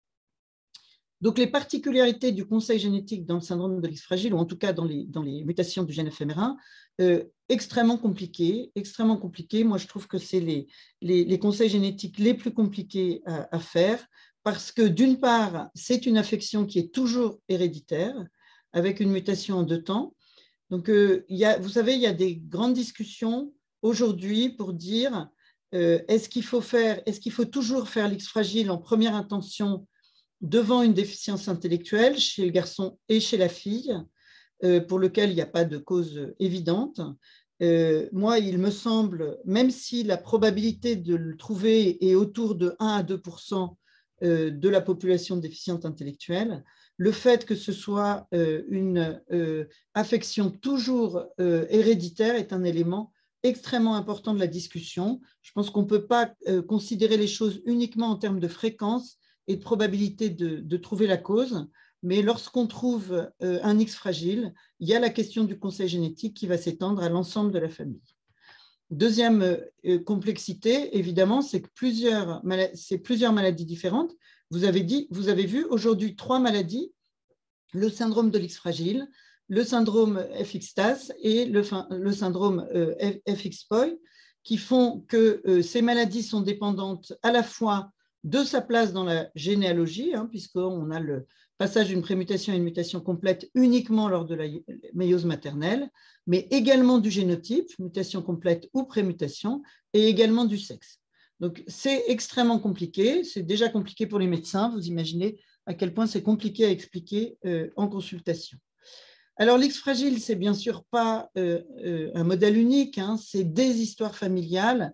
Donc, les particularités du conseil génétique dans le syndrome de X fragile, ou en tout cas dans les mutations du gène FMR1, extrêmement compliquées. Moi, je trouve que c'est les conseils génétiques les plus compliqués à faire parce que, d'une part, c'est une affection qui est toujours héréditaire, avec une mutation en 2 temps. Donc, vous savez, il y a des grandes discussions aujourd'hui pour dire est-ce qu'il faut toujours faire l'X fragile en première intention devant une déficience intellectuelle chez le garçon et chez la fille, pour lequel il n'y a pas de cause évidente. Moi, il me semble, même si la probabilité de le trouver est autour de 1 à 2% de la population déficiente intellectuelle, le fait que ce soit une affection toujours héréditaire est un élément extrêmement important de la discussion. Je pense qu'on ne peut pas considérer les choses uniquement en termes de fréquence et de probabilité de trouver la cause. Mais lorsqu'on trouve un X fragile, il y a la question du conseil génétique qui va s'étendre à l'ensemble de la famille. Deuxième complexité, évidemment, c'est que plusieurs maladies différentes. Vous avez vu aujourd'hui 3 maladies, le syndrome de l'X fragile, le syndrome FX-TAS et le syndrome FX-POI, qui font que ces maladies sont dépendantes à la fois de sa place dans la généalogie, puisqu'on a le passage d'une prémutation à une mutation complète uniquement lors de la méiose maternelle, mais également du génotype, mutation complète ou prémutation, et également du sexe. Donc, c'est extrêmement compliqué. C'est déjà compliqué pour les médecins. Vous imaginez à quel point c'est compliqué à expliquer en consultation. Alors, l'X fragile, c'est bien sûr pas un modèle unique, c'est des histoires familiales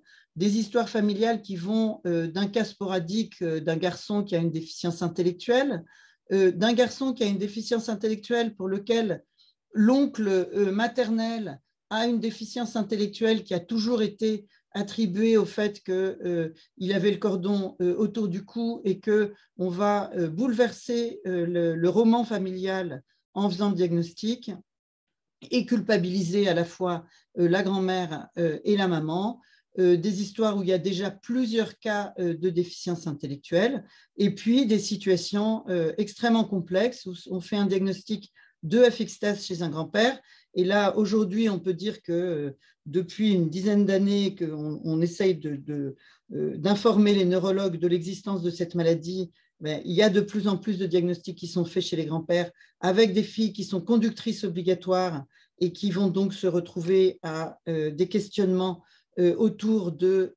qui vont d'un cas sporadique d'un garçon qui a une déficience intellectuelle, d'un garçon qui a une déficience intellectuelle pour lequel l'oncle maternel a une déficience intellectuelle qui a toujours été attribuée au fait qu'il avait le cordon autour du cou et qu'on va bouleverser le roman familial en faisant le diagnostic et culpabiliser à la fois la grand-mère et la maman. Des histoires où il y a déjà plusieurs cas de déficience intellectuelle et puis des situations extrêmement complexes où on fait un diagnostic de FX-TAS chez un grand-père. Et là, aujourd'hui, on peut dire que depuis une dizaine d'années qu'on essaye d'informer les neurologues de l'existence de cette maladie, il y a de plus en plus de diagnostics qui sont faits chez les grands-pères avec des filles qui sont conductrices obligatoires et qui vont donc se retrouver à des questionnements autour de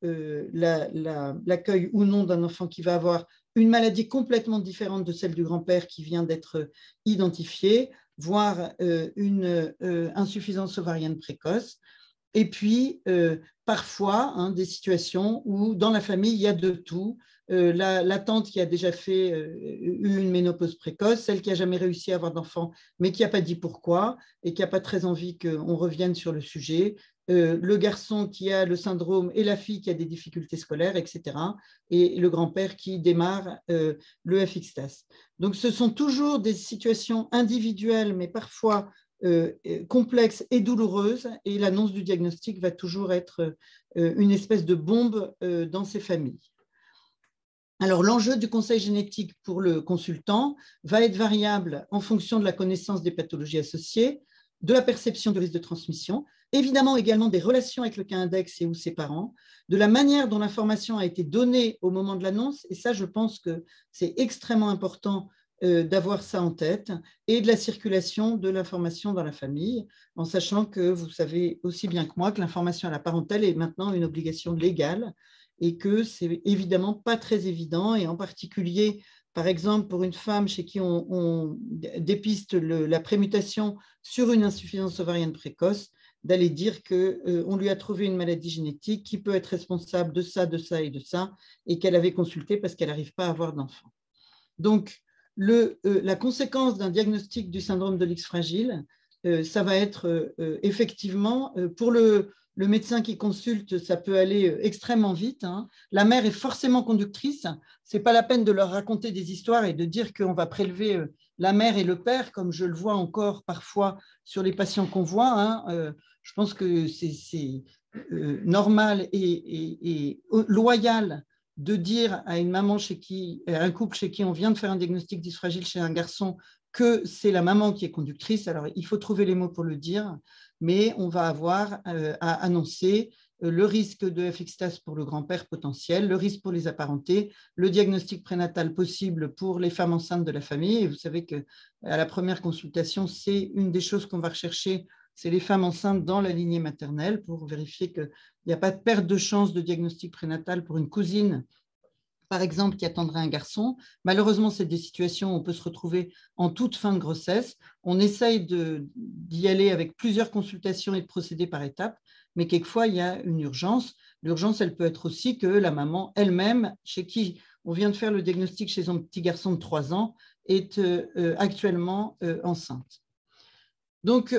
l'accueil ou non d'un enfant qui va avoir une maladie complètement différente de celle du grand-père qui vient d'être identifiée, voire une insuffisance ovarienne précoce. Et puis, parfois, des situations où dans la famille, il y a de tout. La tante qui a déjà eu une ménopause précoce, celle qui n'a jamais réussi à avoir d'enfant, mais qui n'a pas dit pourquoi et qui n'a pas très envie qu'on revienne sur le sujet, le garçon qui a le syndrome et la fille qui a des difficultés scolaires, etc. Et le grand-père qui démarre le FX-TAS. Donc, ce sont toujours des situations individuelles, mais parfois complexes et douloureuses, et l'annonce du diagnostic va toujours être une espèce de bombe dans ces familles. Alors, l'enjeu du conseil génétique pour le consultant va être variable en fonction de la connaissance des pathologies associées, de la perception du risque de transmission, évidemment également des relations avec le cas index et ou ses parents, de la manière dont l'information a été donnée au moment de l'annonce, et ça, je pense que c'est extrêmement important d'avoir ça en tête, et de la circulation de l'information dans la famille, en sachant que vous savez aussi bien que moi que l'information à la parentèle est maintenant une obligation légale, et que c'est évidemment pas très évident, et en particulier par exemple, pour une femme chez qui on dépiste la prémutation sur une insuffisance ovarienne précoce, d'aller dire qu'on lui a trouvé une maladie génétique qui peut être responsable de ça et de ça, et qu'elle avait consulté parce qu'elle n'arrive pas à avoir d'enfant. Donc, la conséquence d'un diagnostic du syndrome de l'X fragile, ça va être effectivement, pour le médecin qui consulte, ça peut aller extrêmement vite. Hein. La mère est forcément conductrice. Ce n'est pas la peine de leur raconter des histoires et de dire qu'on va prélever la mère et le père, comme je le vois encore parfois sur les patients qu'on voit. Hein. Je pense que c'est normal et loyal de dire à une maman à un couple chez qui on vient de faire un diagnostic dysfragile chez un garçon que c'est la maman qui est conductrice. Alors, il faut trouver les mots pour le dire, mais on va avoir à annoncer le risque de FXTAS pour le grand-père potentiel, le risque pour les apparentés, le diagnostic prénatal possible pour les femmes enceintes de la famille. Et vous savez qu'à la première consultation, c'est une des choses qu'on va rechercher, c'est les femmes enceintes dans la lignée maternelle pour vérifier qu'il n'y a pas de perte de chance de diagnostic prénatal pour une cousine, par exemple, qui attendrait un garçon. Malheureusement, c'est des situations où on peut se retrouver en toute fin de grossesse. On essaye d'y aller avec plusieurs consultations et de procéder par étapes, mais quelquefois, il y a une urgence. L'urgence, elle peut être aussi que la maman elle-même, chez qui on vient de faire le diagnostic chez un petit garçon de 3 ans, est actuellement enceinte. Donc,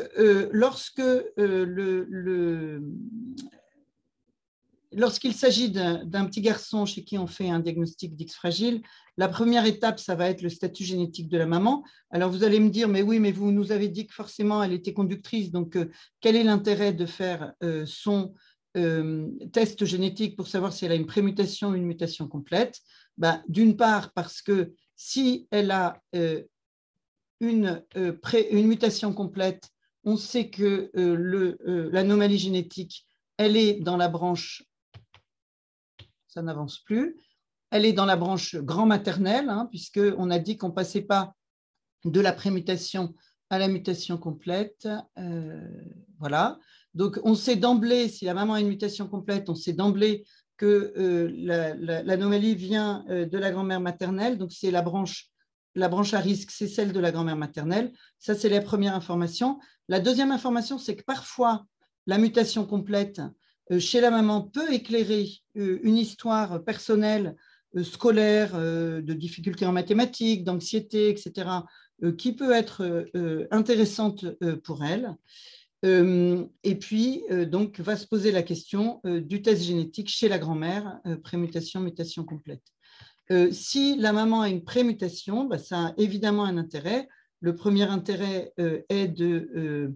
lorsqu'il s'agit d'un petit garçon chez qui on fait un diagnostic d'X fragile, la première étape, ça va être le statut génétique de la maman. Alors, vous allez me dire, mais oui, mais vous nous avez dit que forcément, elle était conductrice, donc quel est l'intérêt de faire son test génétique pour savoir si elle a une prémutation ou une mutation complète? D'une part, parce que si elle a une mutation complète, on sait que l'anomalie génétique, elle est dans la branche, ça n'avance plus, elle est dans la branche grand maternelle, hein, puisqu'on a dit qu'on ne passait pas de la prémutation à la mutation complète. Voilà. Donc, on sait d'emblée, si la maman a une mutation complète, on sait d'emblée que l'anomalie vient de la grand-mère maternelle, donc c'est la branche à risque, c'est celle de la grand-mère maternelle. Ça, c'est la première information. La deuxième information, c'est que parfois, la mutation complète chez la maman peut éclairer une histoire personnelle, scolaire, de difficultés en mathématiques, d'anxiété, etc., qui peut être intéressante pour elle. Et puis, donc, va se poser la question du test génétique chez la grand-mère, prémutation, mutation complète. Si la maman a une prémutation, ça a évidemment un intérêt. Le premier intérêt est de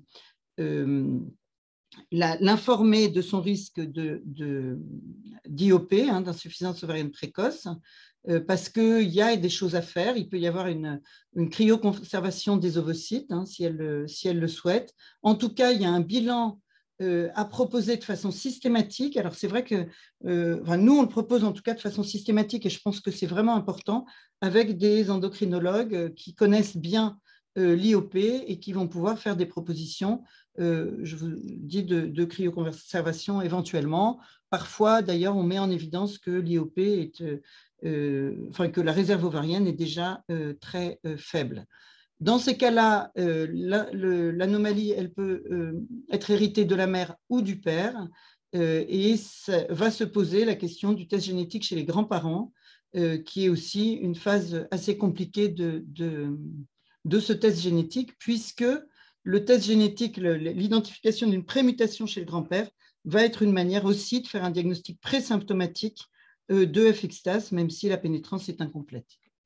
l'informer de son risque d'IOP, d'insuffisance ovarienne précoce, parce qu'il y a des choses à faire. Il peut y avoir une cryoconservation des ovocytes, si elle le souhaite. En tout cas, il y a un bilan à proposer de façon systématique. Alors, c'est vrai que nous, on le propose en tout cas de façon systématique et je pense que c'est vraiment important avec des endocrinologues qui connaissent bien l'IOP et qui vont pouvoir faire des propositions, je vous dis, de cryoconservation éventuellement. Parfois, d'ailleurs, on met en évidence que l'IOP est, que la réserve ovarienne est déjà très faible. Dans ces cas-là, l'anomalie, elle peut être héritée de la mère ou du père, et ça va se poser la question du test génétique chez les grands-parents, qui est aussi une phase assez compliquée de ce test génétique, puisque le test génétique, l'identification d'une prémutation chez le grand-père, va être une manière aussi de faire un diagnostic présymptomatique de FXTAS, même si la pénétrance est incomplète.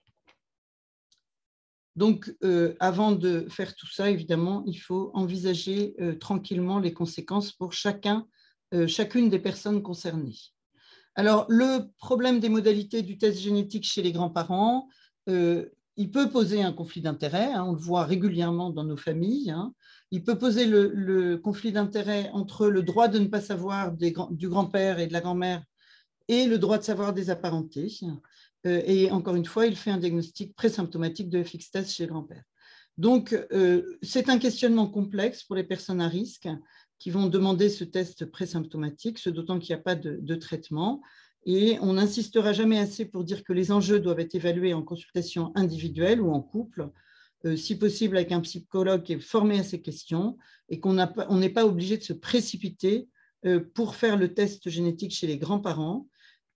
Donc, avant de faire tout ça, évidemment, il faut envisager tranquillement les conséquences pour chacune des personnes concernées. Alors, le problème des modalités du test génétique chez les grands-parents, il peut poser un conflit d'intérêts, on le voit régulièrement dans nos familles. Il peut poser le conflit d'intérêts entre le droit de ne pas savoir du grand-père et de la grand-mère et le droit de savoir des apparentés. Et encore une fois, il fait un diagnostic présymptomatique de FXTAS chez le grand-père. Donc, c'est un questionnement complexe pour les personnes à risque qui vont demander ce test présymptomatique, ce d'autant qu'il n'y a pas de traitement. Et on n'insistera jamais assez pour dire que les enjeux doivent être évalués en consultation individuelle ou en couple, si possible avec un psychologue qui est formé à ces questions, et qu'on n'est pas obligé de se précipiter pour faire le test génétique chez les grands-parents.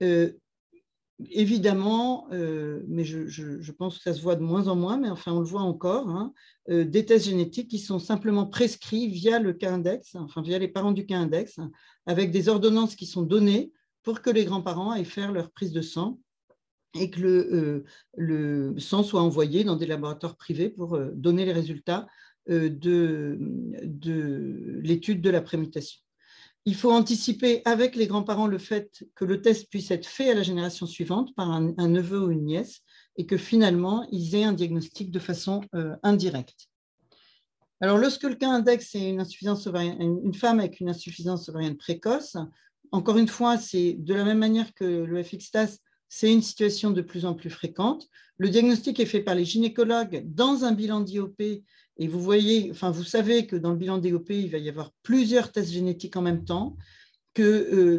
Évidemment, mais je pense que ça se voit de moins en moins, mais enfin on le voit encore, hein, des tests génétiques qui sont simplement prescrits via le cas index, enfin via les parents du cas index, avec des ordonnances qui sont données pour que les grands-parents aillent faire leur prise de sang et que le sang soit envoyé dans des laboratoires privés pour donner les résultats de l'étude de la prémutation. Il faut anticiper avec les grands-parents le fait que le test puisse être fait à la génération suivante par un neveu ou une nièce et que finalement, ils aient un diagnostic de façon indirecte. Alors, lorsque le cas index est une femme avec une insuffisance ovarienne précoce, encore une fois, c'est de la même manière que le FXTAS, c'est une situation de plus en plus fréquente. Le diagnostic est fait par les gynécologues dans un bilan d'IOP. Et vous savez que dans le bilan DOP, il va y avoir plusieurs tests génétiques en même temps, que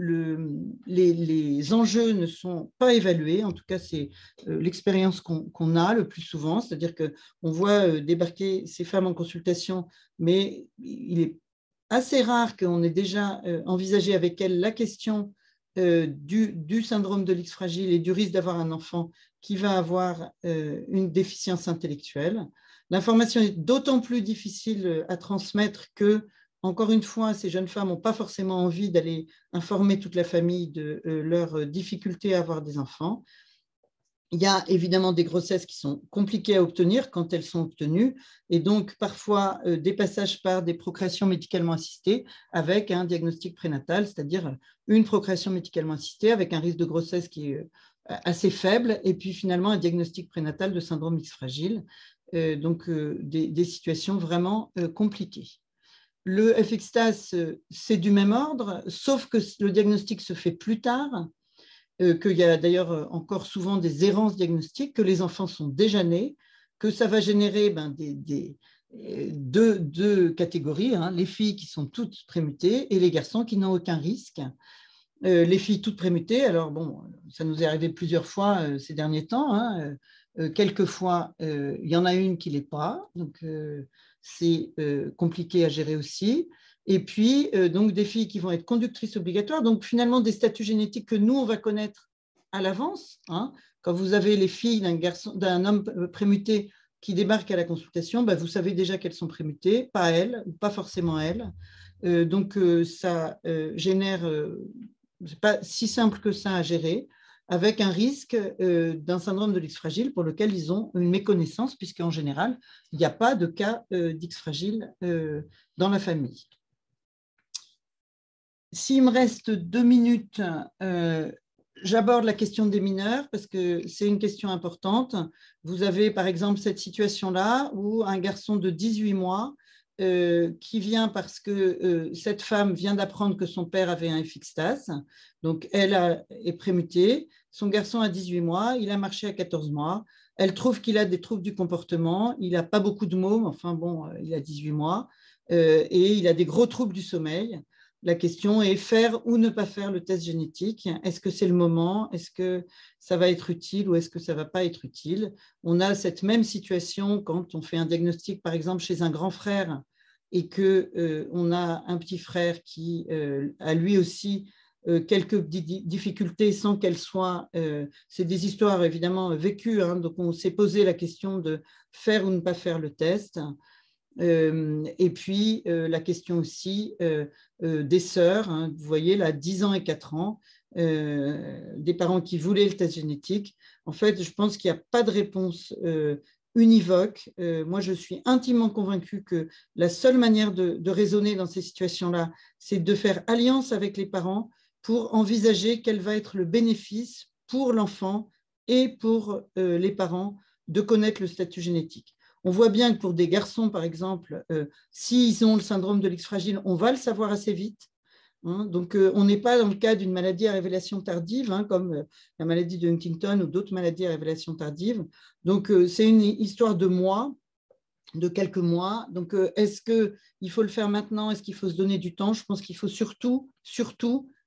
les enjeux ne sont pas évalués. En tout cas, c'est l'expérience qu'on a le plus souvent, c'est-à-dire qu'on voit débarquer ces femmes en consultation, mais il est assez rare qu'on ait déjà envisagé avec elles la question du syndrome de l'X fragile et du risque d'avoir un enfant qui va avoir une déficience intellectuelle. L'information est d'autant plus difficile à transmettre que, encore une fois, ces jeunes femmes n'ont pas forcément envie d'aller informer toute la famille de leur difficulté à avoir des enfants. Il y a évidemment des grossesses qui sont compliquées à obtenir quand elles sont obtenues, et donc parfois des passages par des procréations médicalement assistées avec un diagnostic prénatal, c'est-à-dire une procréation médicalement assistée avec un risque de grossesse qui est assez faible, et puis finalement un diagnostic prénatal de syndrome X fragile. Donc des situations vraiment compliquées. Le FXTAS, c'est du même ordre, sauf que le diagnostic se fait plus tard, qu'il y a d'ailleurs encore souvent des errances diagnostiques, que les enfants sont déjà nés, que ça va générer deux catégories, hein, les filles qui sont toutes prémutées et les garçons qui n'ont aucun risque. Les filles toutes prémutées, alors bon, ça nous est arrivé plusieurs fois ces derniers temps, hein, quelquefois, il y en a une qui ne l'est pas, donc c'est compliqué à gérer aussi. Et puis, donc, des filles qui vont être conductrices obligatoires, donc finalement des statuts génétiques que nous, on va connaître à l'avance. Hein. Quand vous avez les filles d'un homme prémuté qui débarquent à la consultation, bah, vous savez déjà qu'elles sont prémutées, pas elles, ou pas forcément elles. Donc, ça génère, c'est pas si simple que ça à gérer, avec un risque d'un syndrome de l'X fragile pour lequel ils ont une méconnaissance, puisqu'en général, il n'y a pas de cas d'X fragile dans la famille. S'il me reste 2 minutes, j'aborde la question des mineurs parce que c'est une question importante. Vous avez par exemple cette situation-là où un garçon de 18 mois qui vient parce que cette femme vient d'apprendre que son père avait un FXTAS, donc elle est prémutée, son garçon a 18 mois, il a marché à 14 mois, elle trouve qu'il a des troubles du comportement, il n'a pas beaucoup de mots, enfin bon, il a 18 mois, et il a des gros troubles du sommeil. La question est faire ou ne pas faire le test génétique. Est-ce que c'est le moment? Est-ce que ça va être utile ou est-ce que ça ne va pas être utile? On a cette même situation quand on fait un diagnostic, par exemple, chez un grand frère et qu'on a un petit frère qui a lui aussi quelques difficultés sans qu'elles soient… c'est des histoires évidemment vécues, hein, donc on s'est posé la question de faire ou ne pas faire le test. Et puis, la question aussi des sœurs, hein, vous voyez là, 10 ans et 4 ans, des parents qui voulaient le test génétique. En fait, je pense qu'il n'y a pas de réponse univoque. Moi, je suis intimement convaincue que la seule manière de raisonner dans ces situations-là, c'est de faire alliance avec les parents pour envisager quel va être le bénéfice pour l'enfant et pour les parents de connaître le statut génétique. On voit bien que pour des garçons, par exemple, s'ils ont le syndrome de l'X fragile, on va le savoir assez vite. Hein, donc, on n'est pas dans le cas d'une maladie à révélation tardive, hein, comme la maladie de Huntington ou d'autres maladies à révélation tardive. Donc, c'est une histoire de mois, de quelques mois. Donc, est-ce qu'il faut le faire maintenant? Est-ce qu'il faut se donner du temps? Je pense qu'il faut surtout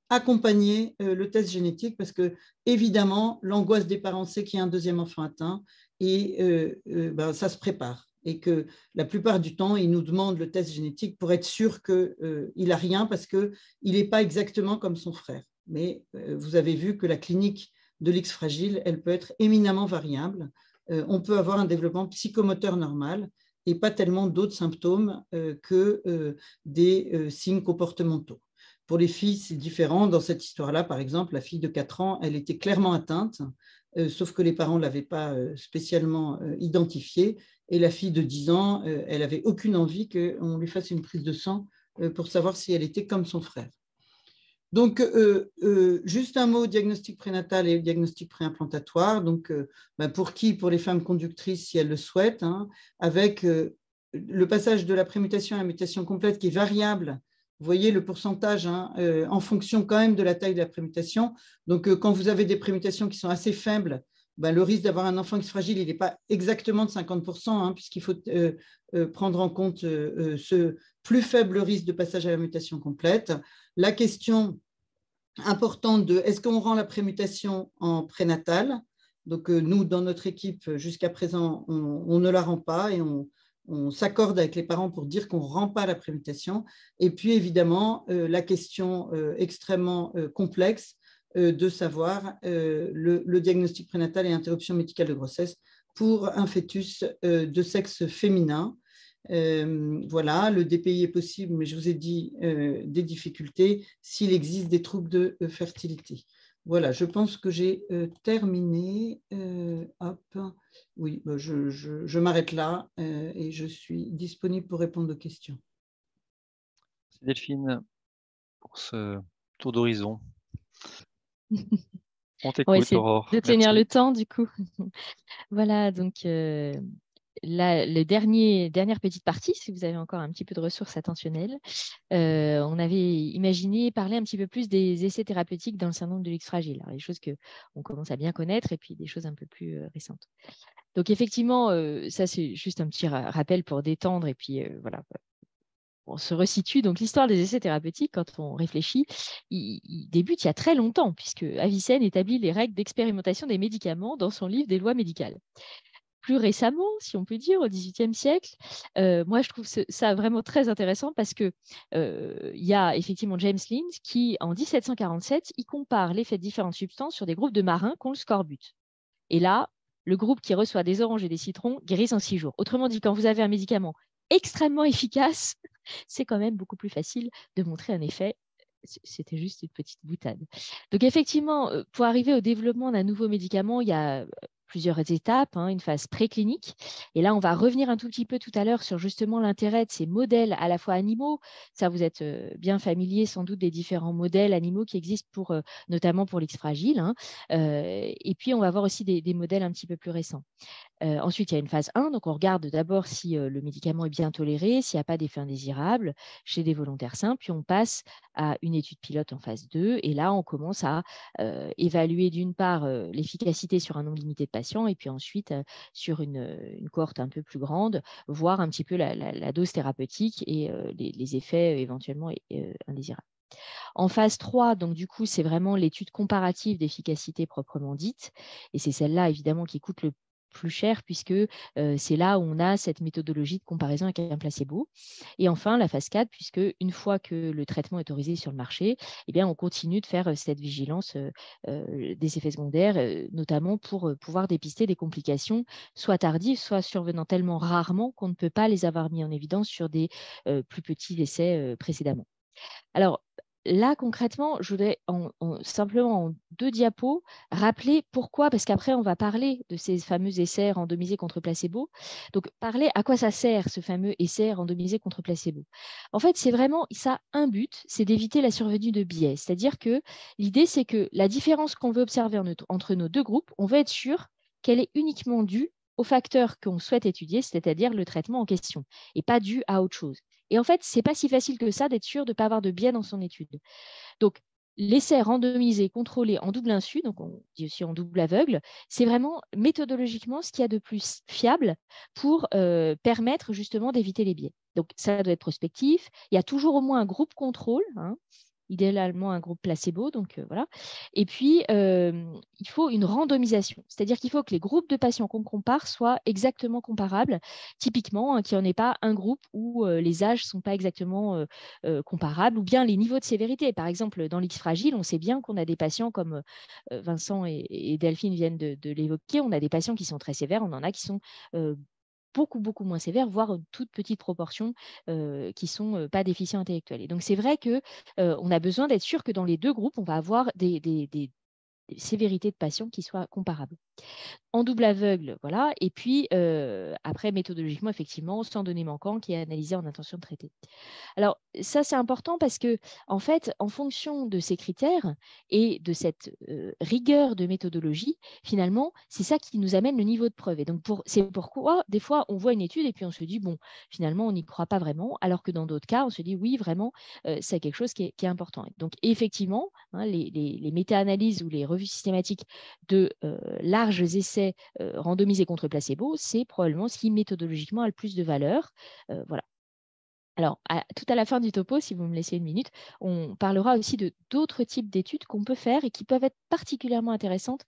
accompagner le test génétique parce que, évidemment, l'angoisse des parents, c'est qu'il y a un deuxième enfant atteint et ça se prépare. Et que la plupart du temps, ils nous demandent le test génétique pour être sûr qu'il n'a rien parce qu'il n'est pas exactement comme son frère. Mais vous avez vu que la clinique de l'X fragile, elle peut être éminemment variable. On peut avoir un développement psychomoteur normal et pas tellement d'autres symptômes que des signes comportementaux. Pour les filles, c'est différent. Dans cette histoire-là, par exemple, la fille de 4 ans, elle était clairement atteinte, sauf que les parents ne l'avaient pas spécialement identifiée. Et la fille de 10 ans, elle n'avait aucune envie qu'on lui fasse une prise de sang pour savoir si elle était comme son frère. Donc, juste un mot, diagnostic prénatal et diagnostic préimplantatoire. Donc, pour qui? Pour les femmes conductrices, si elles le souhaitent, hein, avec le passage de la prémutation à la mutation complète qui est variable. Vous voyez le pourcentage hein, en fonction quand même de la taille de la prémutation. Donc, quand vous avez des prémutations qui sont assez faibles, le risque d'avoir un enfant X fragile, il n'est pas exactement de 50%, hein, puisqu'il faut prendre en compte ce plus faible risque de passage à la mutation complète. La question importante de est-ce qu'on rend la prémutation en prénatal? Donc, nous, dans notre équipe, jusqu'à présent, on ne la rend pas et on s'accorde avec les parents pour dire qu'on ne rend pas la prémutation. Et puis, évidemment, la question extrêmement complexe de savoir le diagnostic prénatal et interruption médicale de grossesse pour un fœtus de sexe féminin. Voilà, le DPI est possible, mais je vous ai dit des difficultés s'il existe des troubles de fertilité. Voilà, je pense que j'ai terminé. Hop. Oui, je m'arrête là et je suis disponible pour répondre aux questions. Merci Delphine pour ce tour d'horizon. On t'écoute, Aurore. De tenir Merci. le temps, du coup. Voilà, donc dernière petite partie, si vous avez encore un petit peu de ressources attentionnelles, on avait imaginé parler un petit peu plus des essais thérapeutiques dans le syndrome de l'X fragile. Alors, les choses qu'on commence à bien connaître et puis des choses un peu plus récentes. Donc, effectivement, ça, c'est juste un petit rappel pour détendre et puis voilà. On se resitue. Donc, l'histoire des essais thérapeutiques, quand on réfléchit, il débute il y a très longtemps, puisque Avicenne établit les règles d'expérimentation des médicaments dans son livre des lois médicales. Plus récemment, si on peut dire, au XVIIIe siècle, moi, je trouve ça vraiment très intéressant parce qu'il y a effectivement James Lind qui, en 1747, il compare l'effet de différentes substances sur des groupes de marins qui ont le scorbut. Et là, le groupe qui reçoit des oranges et des citrons guérit en 6 jours. Autrement dit, quand vous avez un médicament extrêmement efficace, c'est quand même beaucoup plus facile de montrer un effet. C'était juste une petite boutade. Donc effectivement, pour arriver au développement d'un nouveau médicament, il y a plusieurs étapes, hein, une phase préclinique. Et là, on va revenir un tout petit peu tout à l'heure sur justement l'intérêt de ces modèles à la fois animaux. Ça, vous êtes bien familier sans doute des différents modèles animaux qui existent notamment pour l'X fragile. Hein. Et puis, on va voir aussi des modèles un petit peu plus récents. Ensuite, il y a une phase 1, donc on regarde d'abord si le médicament est bien toléré, s'il n'y a pas d'effet indésirable chez des volontaires sains, puis on passe à une étude pilote en phase 2, et là, on commence à évaluer d'une part l'efficacité sur un nombre limité de patients, et puis ensuite sur une cohorte un peu plus grande, voir un petit peu la dose thérapeutique et les effets éventuellement indésirables. En phase 3, donc du coup, c'est vraiment l'étude comparative d'efficacité proprement dite, et c'est celle-là, évidemment, qui coûte le plus cher puisque c'est là où on a cette méthodologie de comparaison avec un placebo. Et enfin, la phase 4, puisque une fois que le traitement est autorisé sur le marché, eh bien, on continue de faire cette vigilance des effets secondaires, notamment pour pouvoir dépister des complications, soit tardives, soit survenant tellement rarement qu'on ne peut pas les avoir mis en évidence sur des plus petits essais précédemment. Alors, là, concrètement, je voudrais simplement en 2 diapos rappeler pourquoi, parce qu'après, on va parler de ces fameux essais randomisés contre placebo. Donc, parler à quoi ça sert, ce fameux essai randomisé contre placebo. En fait, c'est vraiment ça un but, c'est d'éviter la survenue de biais. C'est-à-dire que l'idée, c'est que la différence qu'on veut observer entre nos 2 groupes, on veut être sûr qu'elle est uniquement due au facteur qu'on souhaite étudier, c'est-à-dire le traitement en question, et pas due à autre chose. Et en fait, ce n'est pas si facile que ça d'être sûr de ne pas avoir de biais dans son étude. Donc, l'essai randomisé, contrôlé en double insu, donc on dit aussi en double aveugle, c'est vraiment méthodologiquement ce qu'il y a de plus fiable pour permettre justement d'éviter les biais. Donc, ça doit être prospectif. Il y a toujours au moins un groupe contrôle, hein, idéalement un groupe placebo. Donc, voilà. Et puis, il faut une randomisation, c'est-à-dire qu'il faut que les groupes de patients qu'on compare soient exactement comparables. Typiquement, hein, qu'il n'y en ait pas un groupe où les âges ne sont pas exactement comparables, ou bien les niveaux de sévérité. Par exemple, dans l'X fragile, on sait bien qu'on a des patients comme Vincent et Delphine viennent de l'évoquer, on a des patients qui sont très sévères, on en a qui sont beaucoup moins sévères, voire une toute petite proportion qui ne sont pas déficients intellectuels. Et donc, c'est vrai qu'on a besoin d'être sûr que dans les deux groupes, on va avoir des sévérités de patients qui soient comparables. En double aveugle, voilà. Et puis, après, méthodologiquement, effectivement, sans données manquantes, qui est analysé en intention de traiter. Alors, ça, c'est important parce que, en fait, en fonction de ces critères et de cette rigueur de méthodologie, finalement, c'est ça qui nous amène le niveau de preuve. Et donc, c'est pourquoi, des fois, on voit une étude et puis on se dit, bon, finalement, on n'y croit pas vraiment, alors que dans d'autres cas, on se dit, oui, vraiment, c'est quelque chose qui est important. Donc, effectivement, hein, les méta-analyses ou les revues systématiques de larges essais randomisés contre placebo, c'est probablement ce qui, méthodologiquement, a le plus de valeur. Voilà. Alors, tout à la fin du topo, si vous me laissez une minute, on parlera aussi d'autres types d'études qu'on peut faire et qui peuvent être particulièrement intéressantes.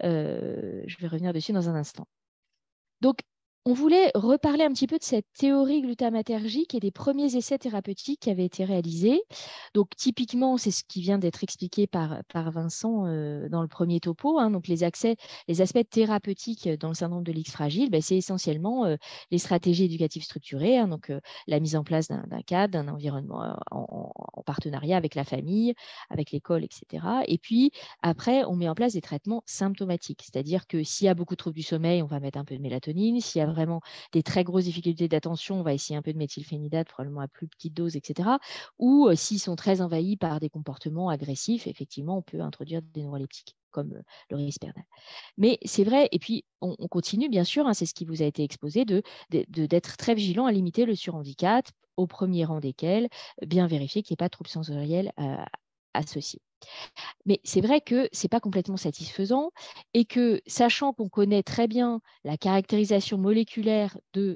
Je vais revenir dessus dans un instant. Donc, on voulait reparler un petit peu de cette théorie glutamatergique et des premiers essais thérapeutiques qui avaient été réalisés. Donc, typiquement, c'est ce qui vient d'être expliqué par Vincent dans le premier topo. Hein. Donc, les aspects thérapeutiques dans le syndrome de l'X fragile, ben, c'est essentiellement les stratégies éducatives structurées, hein, donc la mise en place d'un cadre, d'un environnement en partenariat avec la famille, avec l'école, etc. Et puis, après, on met en place des traitements symptomatiques, c'est-à-dire que s'il y a beaucoup de troubles du sommeil, on va mettre un peu de mélatonine. S'il y a vraiment des très grosses difficultés d'attention, on va essayer un peu de méthylphénidate, probablement à plus petite dose, etc. Ou s'ils sont très envahis par des comportements agressifs, effectivement, on peut introduire des neuroleptiques comme le risperidone. Mais c'est vrai, et puis on continue, bien sûr, hein, c'est ce qui vous a été exposé, d'être très vigilant à limiter le surhandicap, au premier rang desquels, bien vérifier qu'il n'y ait pas de troubles sensoriels associés. Mais c'est vrai que ce n'est pas complètement satisfaisant et que, sachant qu'on connaît très bien la caractérisation moléculaire de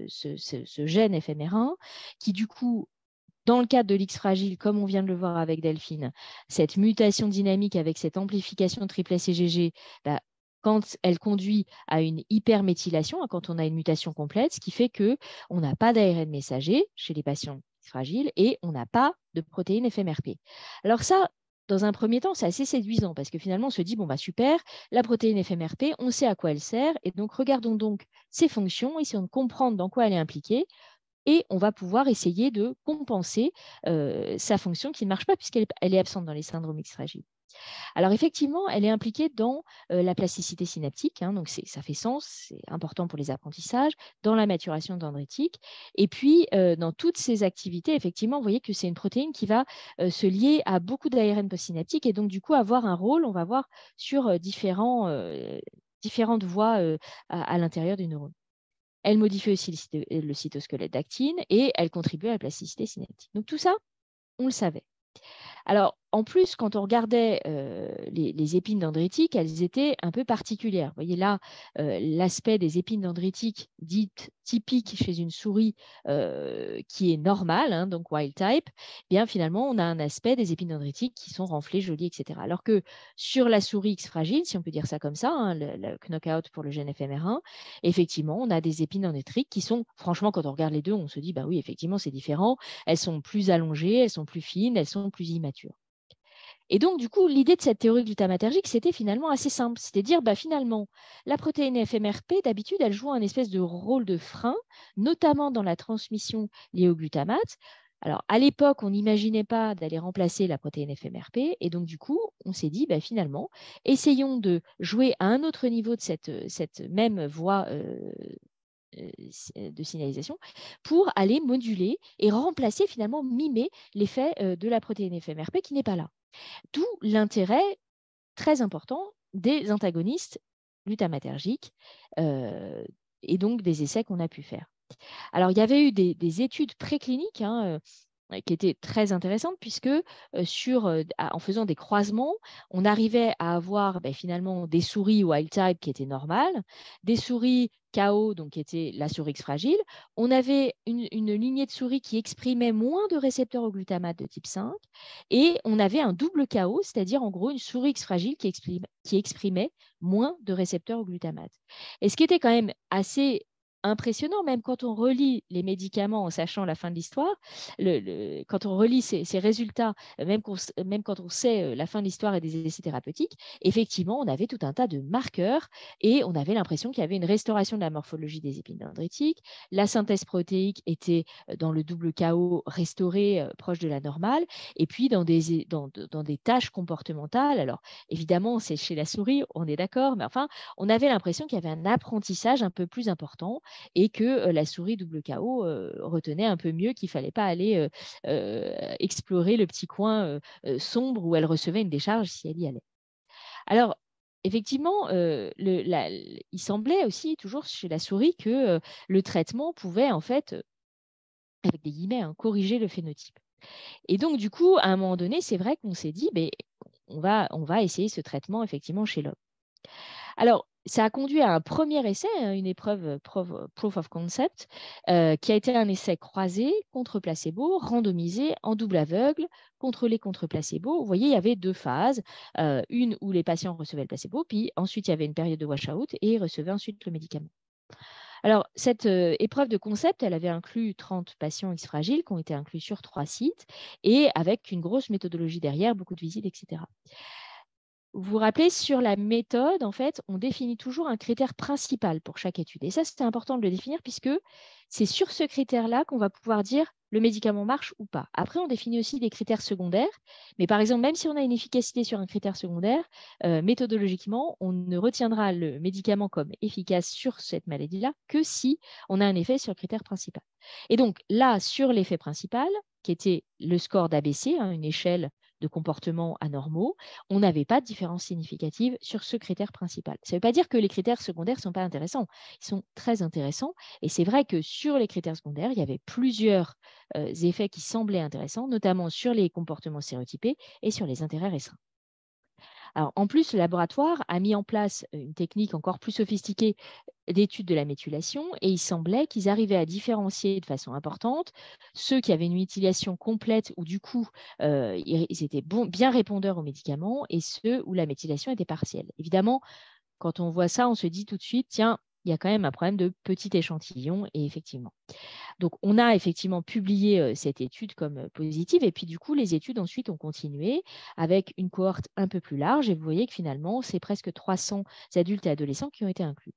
ce gène FMR1, qui du coup, dans le cadre de l'X fragile, comme on vient de le voir avec Delphine, cette mutation dynamique avec cette amplification de triplet CGG, bah, quand elle conduit à une hyperméthylation, quand on a une mutation complète, ce qui fait qu'on n'a pas d'ARN messager chez les patients fragiles et on n'a pas de protéines FMRP. Alors ça, dans un premier temps, c'est assez séduisant parce que finalement, on se dit, bon, bah super, la protéine FMRP, on sait à quoi elle sert et donc regardons donc ses fonctions, essayons de comprendre dans quoi elle est impliquée et on va pouvoir essayer de compenser sa fonction qui ne marche pas puisqu'elle est absente dans les syndromes X fragiles. Alors effectivement, elle est impliquée dans la plasticité synaptique, hein, donc ça fait sens, c'est important pour les apprentissages, dans la maturation dendritique, et puis dans toutes ces activités, effectivement, vous voyez que c'est une protéine qui va se lier à beaucoup d'ARN postsynaptiques et donc du coup avoir un rôle, on va voir, sur différentes voies à l'intérieur du neurone. Elle modifie aussi le cytosquelette d'actine et elle contribue à la plasticité synaptique. Donc tout ça, on le savait. Alors, en plus, quand on regardait les épines dendritiques, elles étaient un peu particulières. Vous voyez là, l'aspect des épines dendritiques dites typiques chez une souris qui est normale, hein, donc wild type, eh bien finalement, on a un aspect des épines dendritiques qui sont renflées, jolies, etc. Alors que sur la souris X fragile, si on peut dire ça comme ça, hein, le knockout pour le gène FMR1, effectivement, on a des épines dendritiques qui sont, franchement, quand on regarde les deux, on se dit, bah oui, effectivement, c'est différent. Elles sont plus allongées, elles sont plus fines, elles sont plus immatures. Et donc, du coup, l'idée de cette théorie glutamatergique, c'était finalement assez simple. C'était de dire, bah, finalement, la protéine FMRP, d'habitude, elle joue un espèce de rôle de frein, notamment dans la transmission liée au glutamate. Alors, à l'époque, on n'imaginait pas d'aller remplacer la protéine FMRP. Et donc, du coup, on s'est dit, bah, finalement, essayons de jouer à un autre niveau de cette même voie de signalisation pour aller moduler et remplacer, finalement, mimer l'effet de la protéine FMRP qui n'est pas là. D'où l'intérêt très important des antagonistes glutamatergiques et donc des essais qu'on a pu faire. Alors, il y avait eu des études précliniques, hein, qui était très intéressante puisque en faisant des croisements, on arrivait à avoir finalement des souris wild type qui étaient normales, des souris KO, donc qui était la souris X fragile. On avait une lignée de souris qui exprimait moins de récepteurs au glutamate de type 5 et on avait un double KO, c'est-à-dire en gros une souris X fragile qui exprimait moins de récepteurs au glutamate. Et ce qui était quand même assez impressionnant, même quand on relit les médicaments en sachant la fin de l'histoire, quand on relit ces résultats, même quand on sait la fin de l'histoire et des essais thérapeutiques, effectivement, on avait tout un tas de marqueurs et on avait l'impression qu'il y avait une restauration de la morphologie des épines dendritiques. La synthèse protéique était dans le double KO restaurée, proche de la normale, et puis dans des tâches comportementales. Alors, évidemment, c'est chez la souris, on est d'accord, mais enfin, on avait l'impression qu'il y avait un apprentissage un peu plus important et que la souris double KO retenait un peu mieux qu'il ne fallait pas aller explorer le petit coin sombre où elle recevait une décharge si elle y allait. Alors, effectivement, il semblait aussi, toujours chez la souris, que le traitement pouvait, en fait, avec des guillemets, corriger le phénotype. Et donc, du coup, à un moment donné, c'est vrai qu'on s'est dit, on va essayer ce traitement, effectivement, chez l'homme. Alors, ça a conduit à un premier essai, une épreuve proof of concept, qui a été un essai croisé contre placebo, randomisé en double aveugle, contrôlé contre placebo. Vous voyez, il y avait 2 phases, une où les patients recevaient le placebo, puis ensuite il y avait une période de washout et recevaient ensuite le médicament. Alors, cette épreuve de concept, elle avait inclus 30 patients X fragiles qui ont été inclus sur 3 sites et avec une grosse méthodologie derrière, beaucoup de visites, etc. Vous vous rappelez, sur la méthode, en fait, on définit toujours un critère principal pour chaque étude. Et ça, c'est important de le définir puisque c'est sur ce critère-là qu'on va pouvoir dire le médicament marche ou pas. Après, on définit aussi des critères secondaires. Mais par exemple, même si on a une efficacité sur un critère secondaire, méthodologiquement, on ne retiendra le médicament comme efficace sur cette maladie-là que si on a un effet sur le critère principal. Et donc là, sur l'effet principal, qui était le score d'ABC, une échelle de comportements anormaux, on n'avait pas de différence significative sur ce critère principal. Ça ne veut pas dire que les critères secondaires ne sont pas intéressants. Ils sont très intéressants. Et c'est vrai que sur les critères secondaires, il y avait plusieurs effets qui semblaient intéressants, notamment sur les comportements stéréotypés et sur les intérêts restreints. Alors, en plus, le laboratoire a mis en place une technique encore plus sophistiquée d'étude de la méthylation et il semblait qu'ils arrivaient à différencier de façon importante ceux qui avaient une méthylation complète où du coup ils étaient bien répondeurs aux médicaments et ceux où la méthylation était partielle. Évidemment, quand on voit ça, on se dit tout de suite, tiens, il y a quand même un problème de petit échantillon et effectivement. Donc, on a effectivement publié cette étude comme positive et puis du coup, les études ensuite ont continué avec une cohorte un peu plus large et vous voyez que finalement, c'est presque 300 adultes et adolescents qui ont été inclus.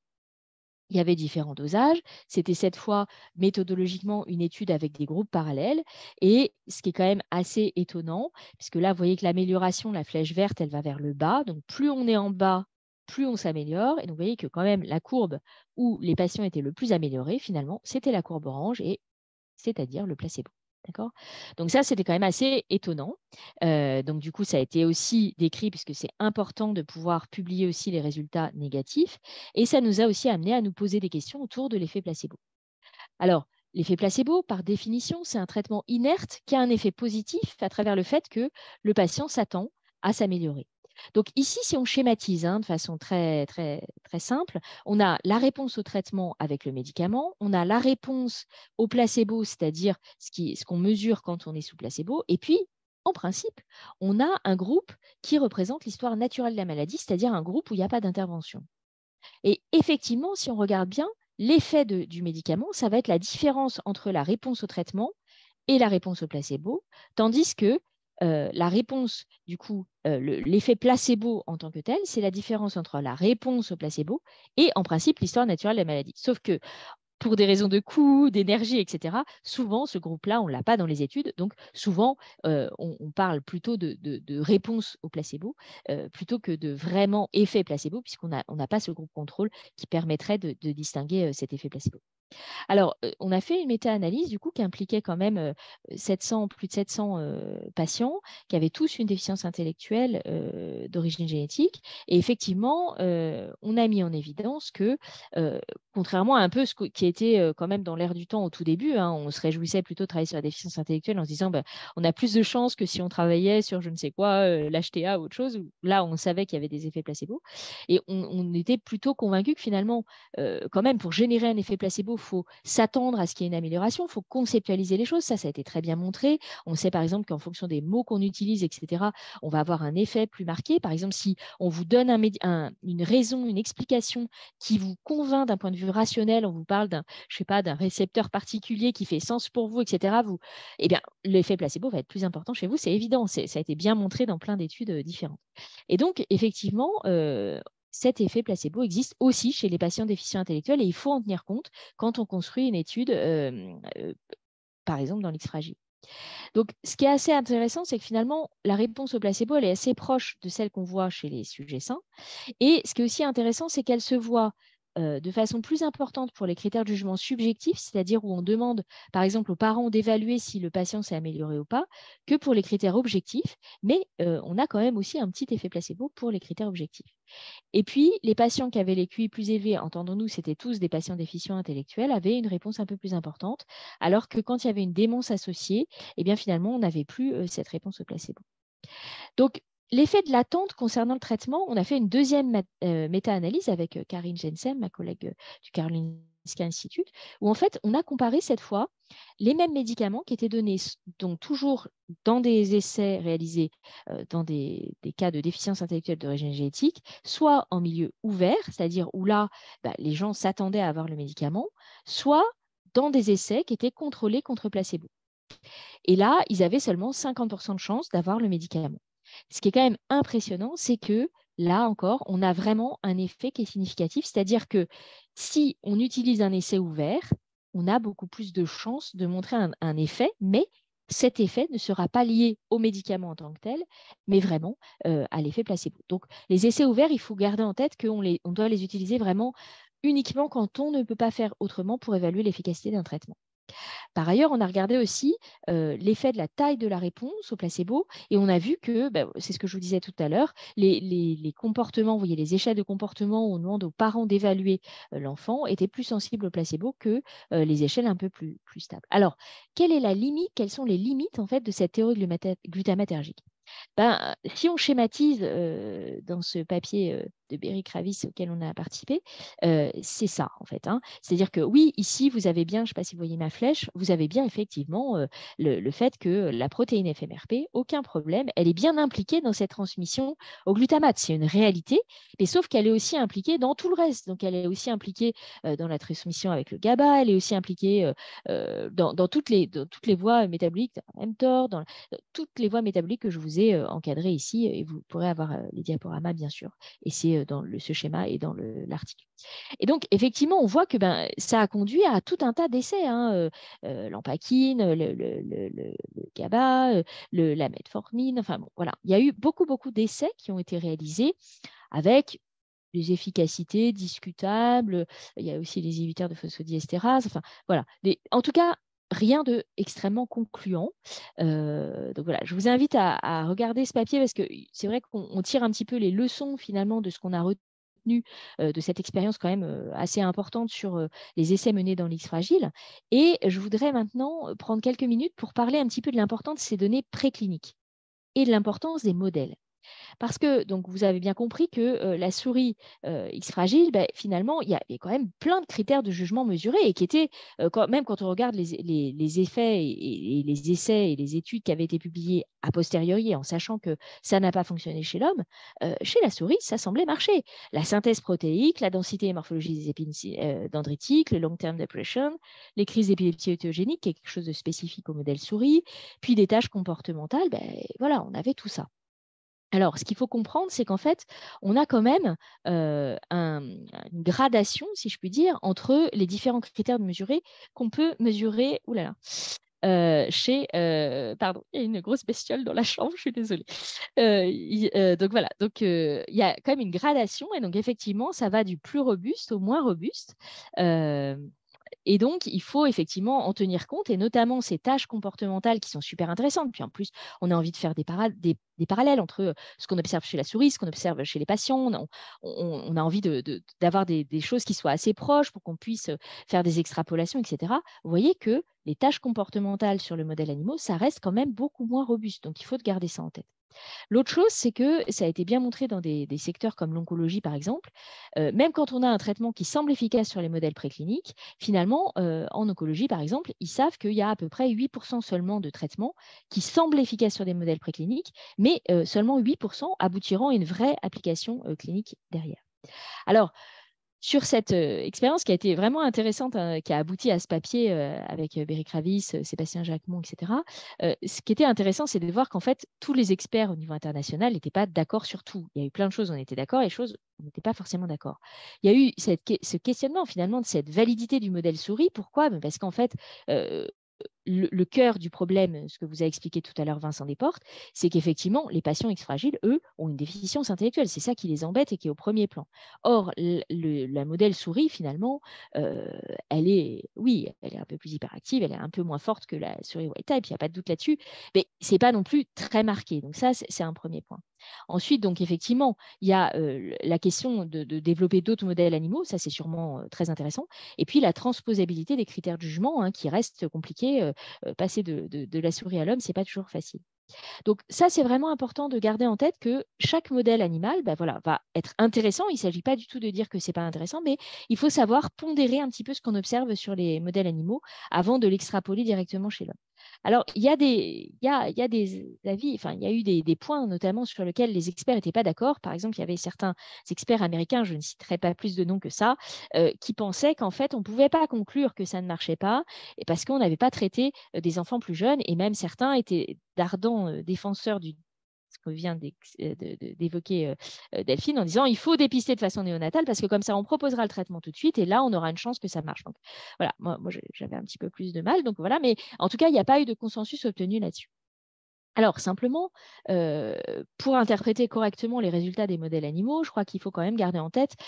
Il y avait différents dosages. C'était cette fois méthodologiquement une étude avec des groupes parallèles. Et ce qui est quand même assez étonnant, puisque là, vous voyez que l'amélioration, la flèche verte, elle va vers le bas. Donc, plus on est en bas, plus on s'améliore. Et donc, vous voyez que quand même, la courbe où les patients étaient le plus améliorés, finalement, c'était la courbe orange, c'est-à-dire le placebo. D'accord ? Donc ça, c'était quand même assez étonnant. Donc du coup, ça a été aussi décrit puisque c'est important de pouvoir publier aussi les résultats négatifs. Et ça nous a aussi amené à nous poser des questions autour de l'effet placebo. Alors, l'effet placebo, par définition, c'est un traitement inerte qui a un effet positif à travers le fait que le patient s'attend à s'améliorer. Donc ici, si on schématise de façon très, très, très simple, on a la réponse au traitement avec le médicament, on a la réponse au placebo, c'est-à-dire ce qu'on mesure quand on est sous placebo, et puis, en principe, on a un groupe qui représente l'histoire naturelle de la maladie, c'est-à-dire un groupe où il n'y a pas d'intervention. Et effectivement, si on regarde bien, l'effet du médicament, ça va être la différence entre la réponse au traitement et la réponse au placebo, tandis que la réponse, du coup, l'effet placebo en tant que tel, c'est la différence entre la réponse au placebo et, en principe, l'histoire naturelle de la maladie. Sauf que pour des raisons de coût, d'énergie, etc., souvent, ce groupe-là, on ne l'a pas dans les études. Donc, souvent, on parle plutôt de réponse au placebo plutôt que de vraiment effet placebo, puisqu'on n'a pas ce groupe contrôle qui permettrait de distinguer cet effet placebo. Alors, on a fait une méta-analyse du coup qui impliquait quand même plus de 700 patients qui avaient tous une déficience intellectuelle d'origine génétique. Et effectivement, on a mis en évidence que, contrairement à un peu ce qui était quand même dans l'air du temps au tout début, hein, on se réjouissait plutôt de travailler sur la déficience intellectuelle en se disant on a plus de chances que si on travaillait sur je ne sais quoi, l'HTA ou autre chose. Là, on savait qu'il y avait des effets placebo. Et on était plutôt convaincus que finalement, quand même, pour générer un effet placebo, il faut s'attendre à ce qu'il y ait une amélioration, il faut conceptualiser les choses. Ça a été très bien montré. On sait par exemple qu'en fonction des mots qu'on utilise, etc., on va avoir un effet plus marqué. Par exemple, si on vous donne une raison, une explication qui vous convainc d'un point de vue rationnel, on vous parle je sais pas, d'un récepteur particulier qui fait sens pour vous, etc., eh bien, l'effet placebo va être plus important chez vous. C'est évident. Ça a été bien montré dans plein d'études différentes. Et donc, effectivement, cet effet placebo existe aussi chez les patients déficients intellectuels et il faut en tenir compte quand on construit une étude, par exemple dans l'X-Fragile. Donc, ce qui est assez intéressant, c'est que finalement, la réponse au placebo, elle est assez proche de celle qu'on voit chez les sujets sains. Et ce qui est aussi intéressant, c'est qu'elle se voit de façon plus importante pour les critères de jugement subjectifs, c'est-à-dire où on demande, par exemple, aux parents d'évaluer si le patient s'est amélioré ou pas, que pour les critères objectifs. Mais on a quand même aussi un petit effet placebo pour les critères objectifs. Et puis, les patients qui avaient les QI plus élevés, entendons-nous, c'était tous des patients déficients intellectuels, avaient une réponse un peu plus importante, alors que quand il y avait une démence associée, eh bien, finalement, on n'avait plus cette réponse au placebo. Donc, l'effet de l'attente concernant le traitement, on a fait une deuxième méta-analyse avec Karine Jensen, ma collègue du Karolinska Institute, où en fait, on a comparé cette fois les mêmes médicaments qui étaient donnés donc toujours dans des essais réalisés dans des cas de déficience intellectuelle d'origine génétique, soit en milieu ouvert, c'est-à-dire où là, les gens s'attendaient à avoir le médicament, soit dans des essais qui étaient contrôlés contre placebo. Et là, ils avaient seulement 50% de chance d'avoir le médicament. Ce qui est quand même impressionnant, c'est que là encore, on a vraiment un effet qui est significatif, c'est-à-dire que si on utilise un essai ouvert, on a beaucoup plus de chances de montrer un effet, mais cet effet ne sera pas lié au médicament en tant que tel, mais vraiment à l'effet placebo. Donc, les essais ouverts, il faut garder en tête qu'on doit les utiliser vraiment uniquement quand on ne peut pas faire autrement pour évaluer l'efficacité d'un traitement. Par ailleurs, on a regardé aussi l'effet de la taille de la réponse au placebo et on a vu que, c'est ce que je vous disais tout à l'heure, les comportements, vous voyez, les échelles de comportement où on demande aux parents d'évaluer l'enfant étaient plus sensibles au placebo que les échelles un peu plus stables. Alors, quelle est la limite, quelles sont les limites en fait de cette théorie glutamatergique? Si on schématise dans ce papier de Berry Kravis auquel on a participé, c'est ça en fait. Hein. C'est-à-dire que oui, ici, vous avez bien, je ne sais pas si vous voyez ma flèche, vous avez bien effectivement le fait que la protéine FMRP, aucun problème, elle est bien impliquée dans cette transmission au glutamate. C'est une réalité, mais sauf qu'elle est aussi impliquée dans tout le reste. Donc, elle est aussi impliquée dans la transmission avec le GABA, elle est aussi impliquée dans toutes les voies métaboliques, dans mTOR, dans toutes les voies métaboliques que je vous ai encadrées ici, et vous pourrez avoir les diaporamas, bien sûr, et c'est dans ce schéma et dans l'article. Et donc, effectivement, on voit que ça a conduit à tout un tas d'essais, hein, l'empakine, le GABA, la metformine, enfin bon, voilà. Il y a eu beaucoup d'essais qui ont été réalisés avec des efficacités discutables, il y a aussi les inhibiteurs de phosphodiesterase, enfin voilà. En tout cas, rien de extrêmement concluant. Donc voilà, je vous invite à regarder ce papier parce que c'est vrai qu'on tire un petit peu les leçons finalement de ce qu'on a retenu de cette expérience quand même assez importante sur les essais menés dans l'X-Fragile. Et je voudrais maintenant prendre quelques minutes pour parler un petit peu de l'importance de ces données précliniques et de l'importance des modèles. Parce que, donc, vous avez bien compris que la souris X-Fragile, finalement, il y a quand même plein de critères de jugement mesurés et qui étaient, même quand on regarde les effets et les essais et les études qui avaient été publiées a posteriori, en sachant que ça n'a pas fonctionné chez l'homme, chez la souris, ça semblait marcher. La synthèse protéique, la densité et morphologie des épines dendritiques, le long-term depression, les crises d'épilepsie autéogénique, quelque chose de spécifique au modèle souris, puis des tâches comportementales, voilà, on avait tout ça. Alors, ce qu'il faut comprendre, c'est qu'en fait, on a quand même une gradation, si je puis dire, entre les différents critères de mesurer qu'on peut mesurer. Ouh là là. Pardon, il y a une grosse bestiole dans la chambre, je suis désolée. Donc voilà, il y a quand même une gradation et donc effectivement, ça va du plus robuste au moins robuste. Et donc, il faut effectivement en tenir compte, et notamment ces tâches comportementales qui sont super intéressantes. Puis en plus, on a envie de faire des parallèles entre ce qu'on observe chez la souris, ce qu'on observe chez les patients. On a envie d'avoir des choses qui soient assez proches pour qu'on puisse faire des extrapolations, etc. Vous voyez que les tâches comportementales sur le modèle animaux, ça reste quand même beaucoup moins robuste. Donc, il faut garder ça en tête. L'autre chose, c'est que ça a été bien montré dans des secteurs comme l'oncologie, par exemple, même quand on a un traitement qui semble efficace sur les modèles précliniques, finalement, en oncologie, par exemple, ils savent qu'il y a à peu près 8% seulement de traitements qui semblent efficaces sur des modèles précliniques, mais seulement 8% aboutiront à une vraie application clinique derrière. Alors, sur cette expérience qui a été vraiment intéressante, qui a abouti à ce papier avec Beric Ravis, Sébastien Jacquemont, etc., ce qui était intéressant, c'est de voir qu'en fait, tous les experts au niveau international n'étaient pas d'accord sur tout. Il y a eu plein de choses où on était d'accord et des choses où on n'était pas forcément d'accord. Il y a eu ce questionnement finalement de cette validité du modèle souris. Pourquoi? Parce qu'en fait, le cœur du problème, ce que vous a expliqué tout à l'heure Vincent Desportes, c'est qu'effectivement, les patients X-fragiles, eux, ont une déficience intellectuelle. C'est ça qui les embête et qui est au premier plan. Or, la modèle souris, finalement, elle est un peu plus hyperactive, elle est un peu moins forte que la souris wild type, il n'y a pas de doute là-dessus, mais ce n'est pas non plus très marqué. Donc ça, c'est un premier point. Ensuite, donc effectivement, il y a la question de développer d'autres modèles animaux, ça c'est sûrement très intéressant. Et puis la transposabilité des critères de jugement qui reste compliqué. Passer de la souris à l'homme, ce n'est pas toujours facile. Donc ça, c'est vraiment important de garder en tête que chaque modèle animal va être intéressant. Il ne s'agit pas du tout de dire que ce n'est pas intéressant, mais il faut savoir pondérer un petit peu ce qu'on observe sur les modèles animaux avant de l'extrapoler directement chez l'homme. Alors, il y a des avis, enfin, il y a eu des points notamment sur lesquels les experts n'étaient pas d'accord. Par exemple, il y avait certains experts américains, je ne citerai pas plus de noms que ça, qui pensaient qu'en fait, on ne pouvait pas conclure que ça ne marchait pas et parce qu'on n'avait pas traité des enfants plus jeunes, et même certains étaient d'ardents défenseurs du ce que vient d'évoquer Delphine, en disant il faut dépister de façon néonatale parce que comme ça, on proposera le traitement tout de suite et là, on aura une chance que ça marche. Donc, voilà, moi j'avais un petit peu plus de mal. Donc, voilà, mais en tout cas, il n'y a pas eu de consensus obtenu là-dessus. Alors, simplement, pour interpréter correctement les résultats des modèles animaux, je crois qu'il faut quand même garder en tête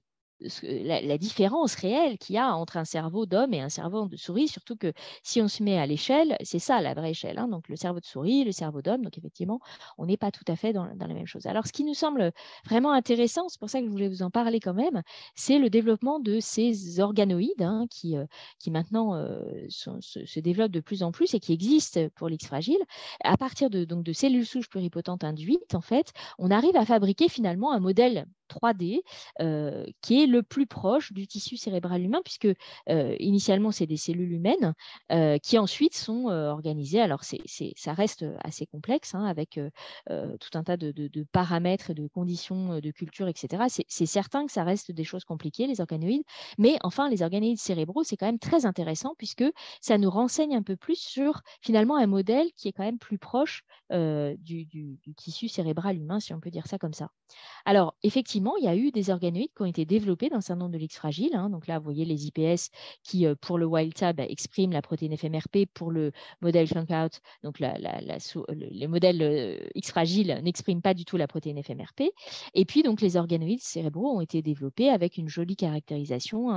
la différence réelle qu'il y a entre un cerveau d'homme et un cerveau de souris, surtout que si on se met à l'échelle, c'est ça la vraie échelle, donc le cerveau de souris, le cerveau d'homme, donc effectivement, on n'est pas tout à fait dans la même chose. Alors, ce qui nous semble vraiment intéressant, c'est pour ça que je voulais vous en parler quand même, c'est le développement de ces organoïdes qui maintenant se développent de plus en plus et qui existent pour l'X fragile. À partir de cellules souches pluripotentes induites, en fait, on arrive à fabriquer finalement un modèle 3D qui est le plus proche du tissu cérébral humain, puisque initialement, c'est des cellules humaines qui ensuite sont organisées. Alors, ça reste assez complexe avec tout un tas de paramètres et de conditions de culture, etc. C'est certain que ça reste des choses compliquées, les organoïdes, mais enfin, les organoïdes cérébraux, c'est quand même très intéressant puisque ça nous renseigne un peu plus sur finalement un modèle qui est quand même plus proche du tissu cérébral humain, si on peut dire ça comme ça. Alors, effectivement, il y a eu des organoïdes qui ont été développés dans un certain nombre de l'X fragile. Donc là, vous voyez les IPS qui, pour le wild type, expriment la protéine FMRP. Pour le modèle Knockout, donc les modèles X fragile n'expriment pas du tout la protéine FMRP. Et puis, donc, les organoïdes cérébraux ont été développés avec une jolie caractérisation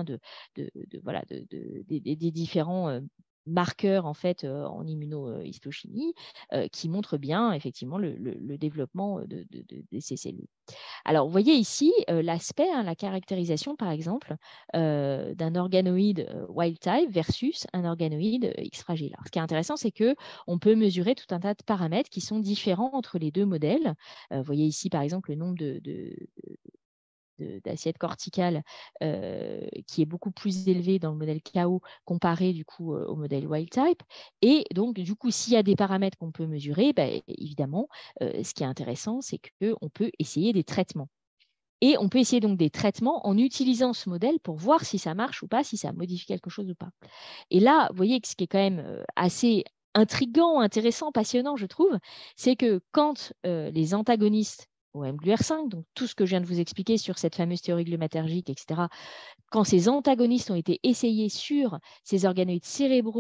des différents marqueurs en fait en immunohistochimie qui montrent bien effectivement le développement de ces cellules. Alors, vous voyez ici l'aspect, la caractérisation, par exemple, d'un organoïde wild type versus un organoïde X fragile. Alors, ce qui est intéressant, c'est qu'on peut mesurer tout un tas de paramètres qui sont différents entre les deux modèles. Vous voyez ici, par exemple, le nombre d'assiette corticale qui est beaucoup plus élevé dans le modèle KO comparé du coup au modèle wild type. Et donc, du coup, s'il y a des paramètres qu'on peut mesurer, évidemment, ce qui est intéressant, c'est qu'on peut essayer des traitements. Et on peut essayer donc des traitements en utilisant ce modèle pour voir si ça marche ou pas, si ça modifie quelque chose ou pas. Et là, vous voyez que ce qui est quand même assez intriguant, intéressant, passionnant, je trouve, c'est que quand les antagonistes au mGluR5, donc tout ce que je viens de vous expliquer sur cette fameuse théorie gliomatergique, etc., quand ces antagonistes ont été essayés sur ces organoïdes cérébraux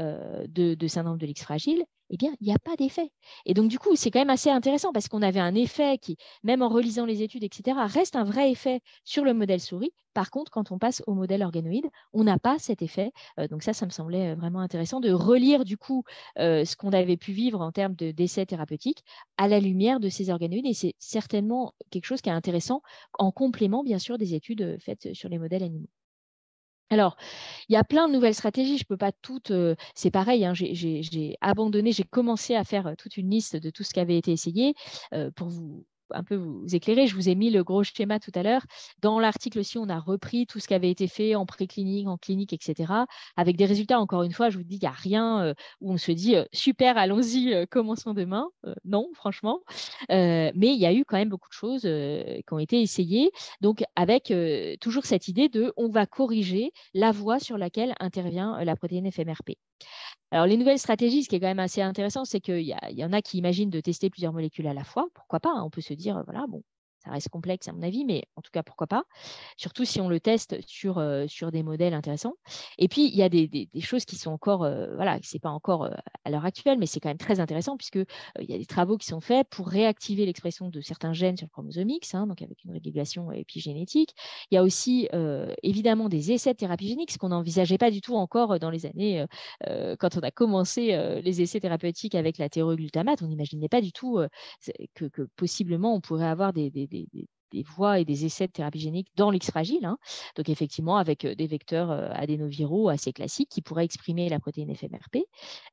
de syndrome de X fragile, eh bien, il n'y a pas d'effet. Et donc, du coup, c'est quand même assez intéressant parce qu'on avait un effet qui, même en relisant les études, etc., reste un vrai effet sur le modèle souris. Par contre, quand on passe au modèle organoïde, on n'a pas cet effet. Donc ça me semblait vraiment intéressant de relire, du coup, ce qu'on avait pu vivre en termes d'essais thérapeutiques à la lumière de ces organoïdes. Et c'est certainement quelque chose qui est intéressant en complément, bien sûr, des études faites sur les modèles animaux. Alors, il y a plein de nouvelles stratégies, je ne peux pas toutes, c'est pareil, hein, j'ai abandonné, j'ai commencé à faire toute une liste de tout ce qui avait été essayé pour un peu vous éclairer. Je vous ai mis le gros schéma tout à l'heure. Dans l'article aussi, on a repris tout ce qui avait été fait en préclinique, en clinique, etc. Avec des résultats, encore une fois, je vous dis, il n'y a rien où on se dit super, allons-y, commençons demain. Non, franchement. Mais il y a eu quand même beaucoup de choses qui ont été essayées. Donc, avec toujours cette idée de on va corriger la voie sur laquelle intervient la protéine FMRP. Alors, les nouvelles stratégies, ce qui est quand même assez intéressant, c'est qu'il y en a qui imaginent de tester plusieurs molécules à la fois. Pourquoi pas, hein, on peut se dire, voilà, bon, ça reste complexe à mon avis, mais en tout cas, pourquoi pas. Surtout si on le teste sur des modèles intéressants. Et puis, il y a des choses qui sont encore, voilà, ce n'est pas encore à l'heure actuelle, mais c'est quand même très intéressant puisque il y a des travaux qui sont faits pour réactiver l'expression de certains gènes sur le chromosome X, hein, donc avec une régulation épigénétique. Il y a aussi évidemment des essais de thérapie génique, ce qu'on n'envisageait pas du tout encore dans les années, quand on a commencé les essais thérapeutiques avec la théroglutamate, on n'imaginait pas du tout que possiblement on pourrait avoir des voies et des essais de thérapie génique dans l'X fragile. Hein. Donc, effectivement, avec des vecteurs adénoviraux assez classiques qui pourraient exprimer la protéine FMRP.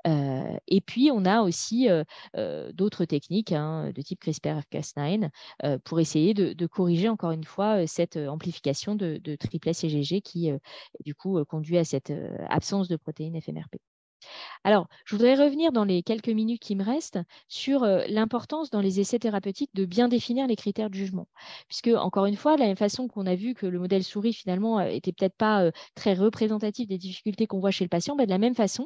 Et puis, on a aussi d'autres techniques hein, de type CRISPR-Cas9 pour essayer de corriger encore une fois cette amplification de triplet CGG qui, du coup, conduit à cette absence de protéine FMRP. Alors, je voudrais revenir dans les quelques minutes qui me restent sur l'importance dans les essais thérapeutiques de bien définir les critères de jugement. Puisque, encore une fois, de la même façon qu'on a vu que le modèle souris, finalement, n'était peut-être pas très représentatif des difficultés qu'on voit chez le patient, de la même façon,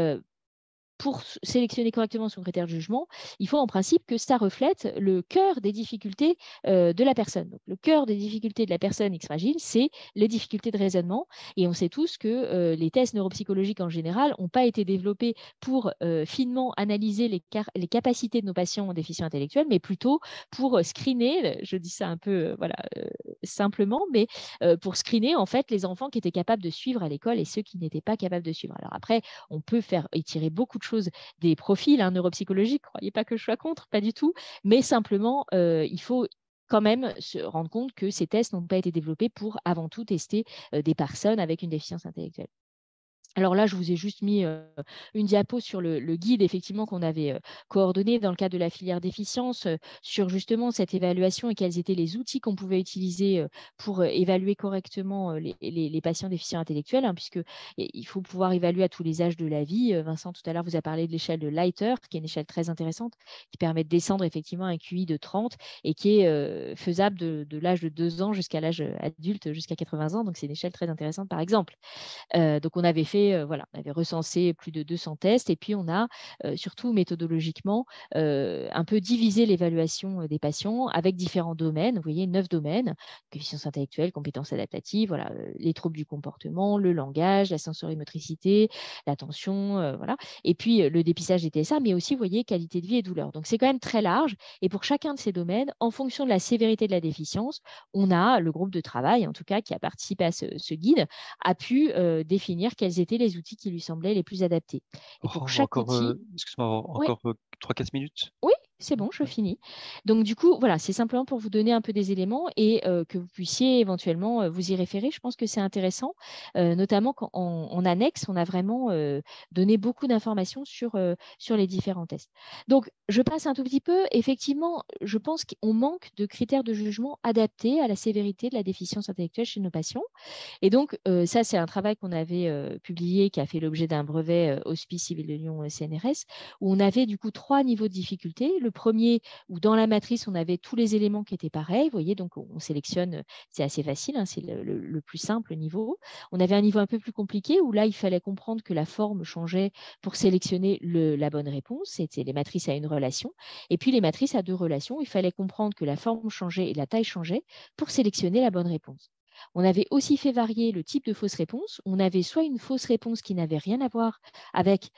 pour sélectionner correctement son critère de jugement, il faut en principe que ça reflète le cœur des difficultés de la personne. Donc, le cœur des difficultés de la personne X fragile, c'est les difficultés de raisonnement. Et on sait tous que les tests neuropsychologiques en général n'ont pas été développés pour finement analyser les capacités de nos patients déficients intellectuels, mais plutôt pour screener, je dis ça un peu voilà, simplement, mais pour screener en fait les enfants qui étaient capables de suivre à l'école et ceux qui n'étaient pas capables de suivre. Alors après, on peut faire étirer beaucoup de choses des profils neuropsychologiques. Croyez pas que je sois contre, pas du tout. Mais simplement, il faut quand même se rendre compte que ces tests n'ont pas été développés pour avant tout tester des personnes avec une déficience intellectuelle. Alors là, je vous ai juste mis une diapo sur le guide effectivement qu'on avait coordonné dans le cadre de la filière déficience sur justement cette évaluation et quels étaient les outils qu'on pouvait utiliser pour évaluer correctement les patients déficients intellectuels, hein, puisque il faut pouvoir évaluer à tous les âges de la vie. Vincent, tout à l'heure, vous a parlé de l'échelle de Leiter, qui est une échelle très intéressante, qui permet de descendre effectivement un QI de 30 et qui est faisable de l'âge de 2 ans jusqu'à l'âge adulte, jusqu'à 80 ans. Donc, c'est une échelle très intéressante, par exemple. Donc, on avait fait, voilà, on avait recensé plus de 200 tests et puis on a surtout méthodologiquement un peu divisé l'évaluation des patients avec différents domaines. Vous voyez, 9 domaines, déficience intellectuelle, compétences adaptatives, voilà, les troubles du comportement, le langage, la sensorimotricité, l'attention, voilà. Et puis le dépistage des TSA, mais aussi, vous voyez, qualité de vie et douleur. Donc, c'est quand même très large. Et pour chacun de ces domaines, en fonction de la sévérité de la déficience, on a le groupe de travail, en tout cas, qui a participé à ce guide, a pu définir quels étaient les outils qui lui semblaient les plus adaptés. Et pour chaque outil… Excuse-moi, Oui. encore 3-4 minutes. Oui, c'est bon, je finis. Donc, du coup, voilà, c'est simplement pour vous donner un peu des éléments et que vous puissiez éventuellement vous y référer. Je pense que c'est intéressant, notamment quand en annexe, on a vraiment donné beaucoup d'informations sur les différents tests. Donc, je passe un tout petit peu. Effectivement, je pense qu'on manque de critères de jugement adaptés à la sévérité de la déficience intellectuelle chez nos patients. Et donc, ça, c'est un travail qu'on avait publié, qui a fait l'objet d'un brevet Hospice Civil de Lyon CNRS, où on avait du coup 3 niveaux de difficulté. Le premier, où dans la matrice, on avait tous les éléments qui étaient pareils. Vous voyez, donc on sélectionne, c'est assez facile, hein, c'est le plus simple niveau. On avait un niveau un peu plus compliqué, où là, il fallait comprendre que la forme changeait pour sélectionner la bonne réponse. C'était les matrices à une relation. Et puis, les matrices à 2 relations, il fallait comprendre que la forme changeait et la taille changeait pour sélectionner la bonne réponse. On avait aussi fait varier le type de fausse réponse. On avait soit une fausse réponse qui n'avait rien à voir avec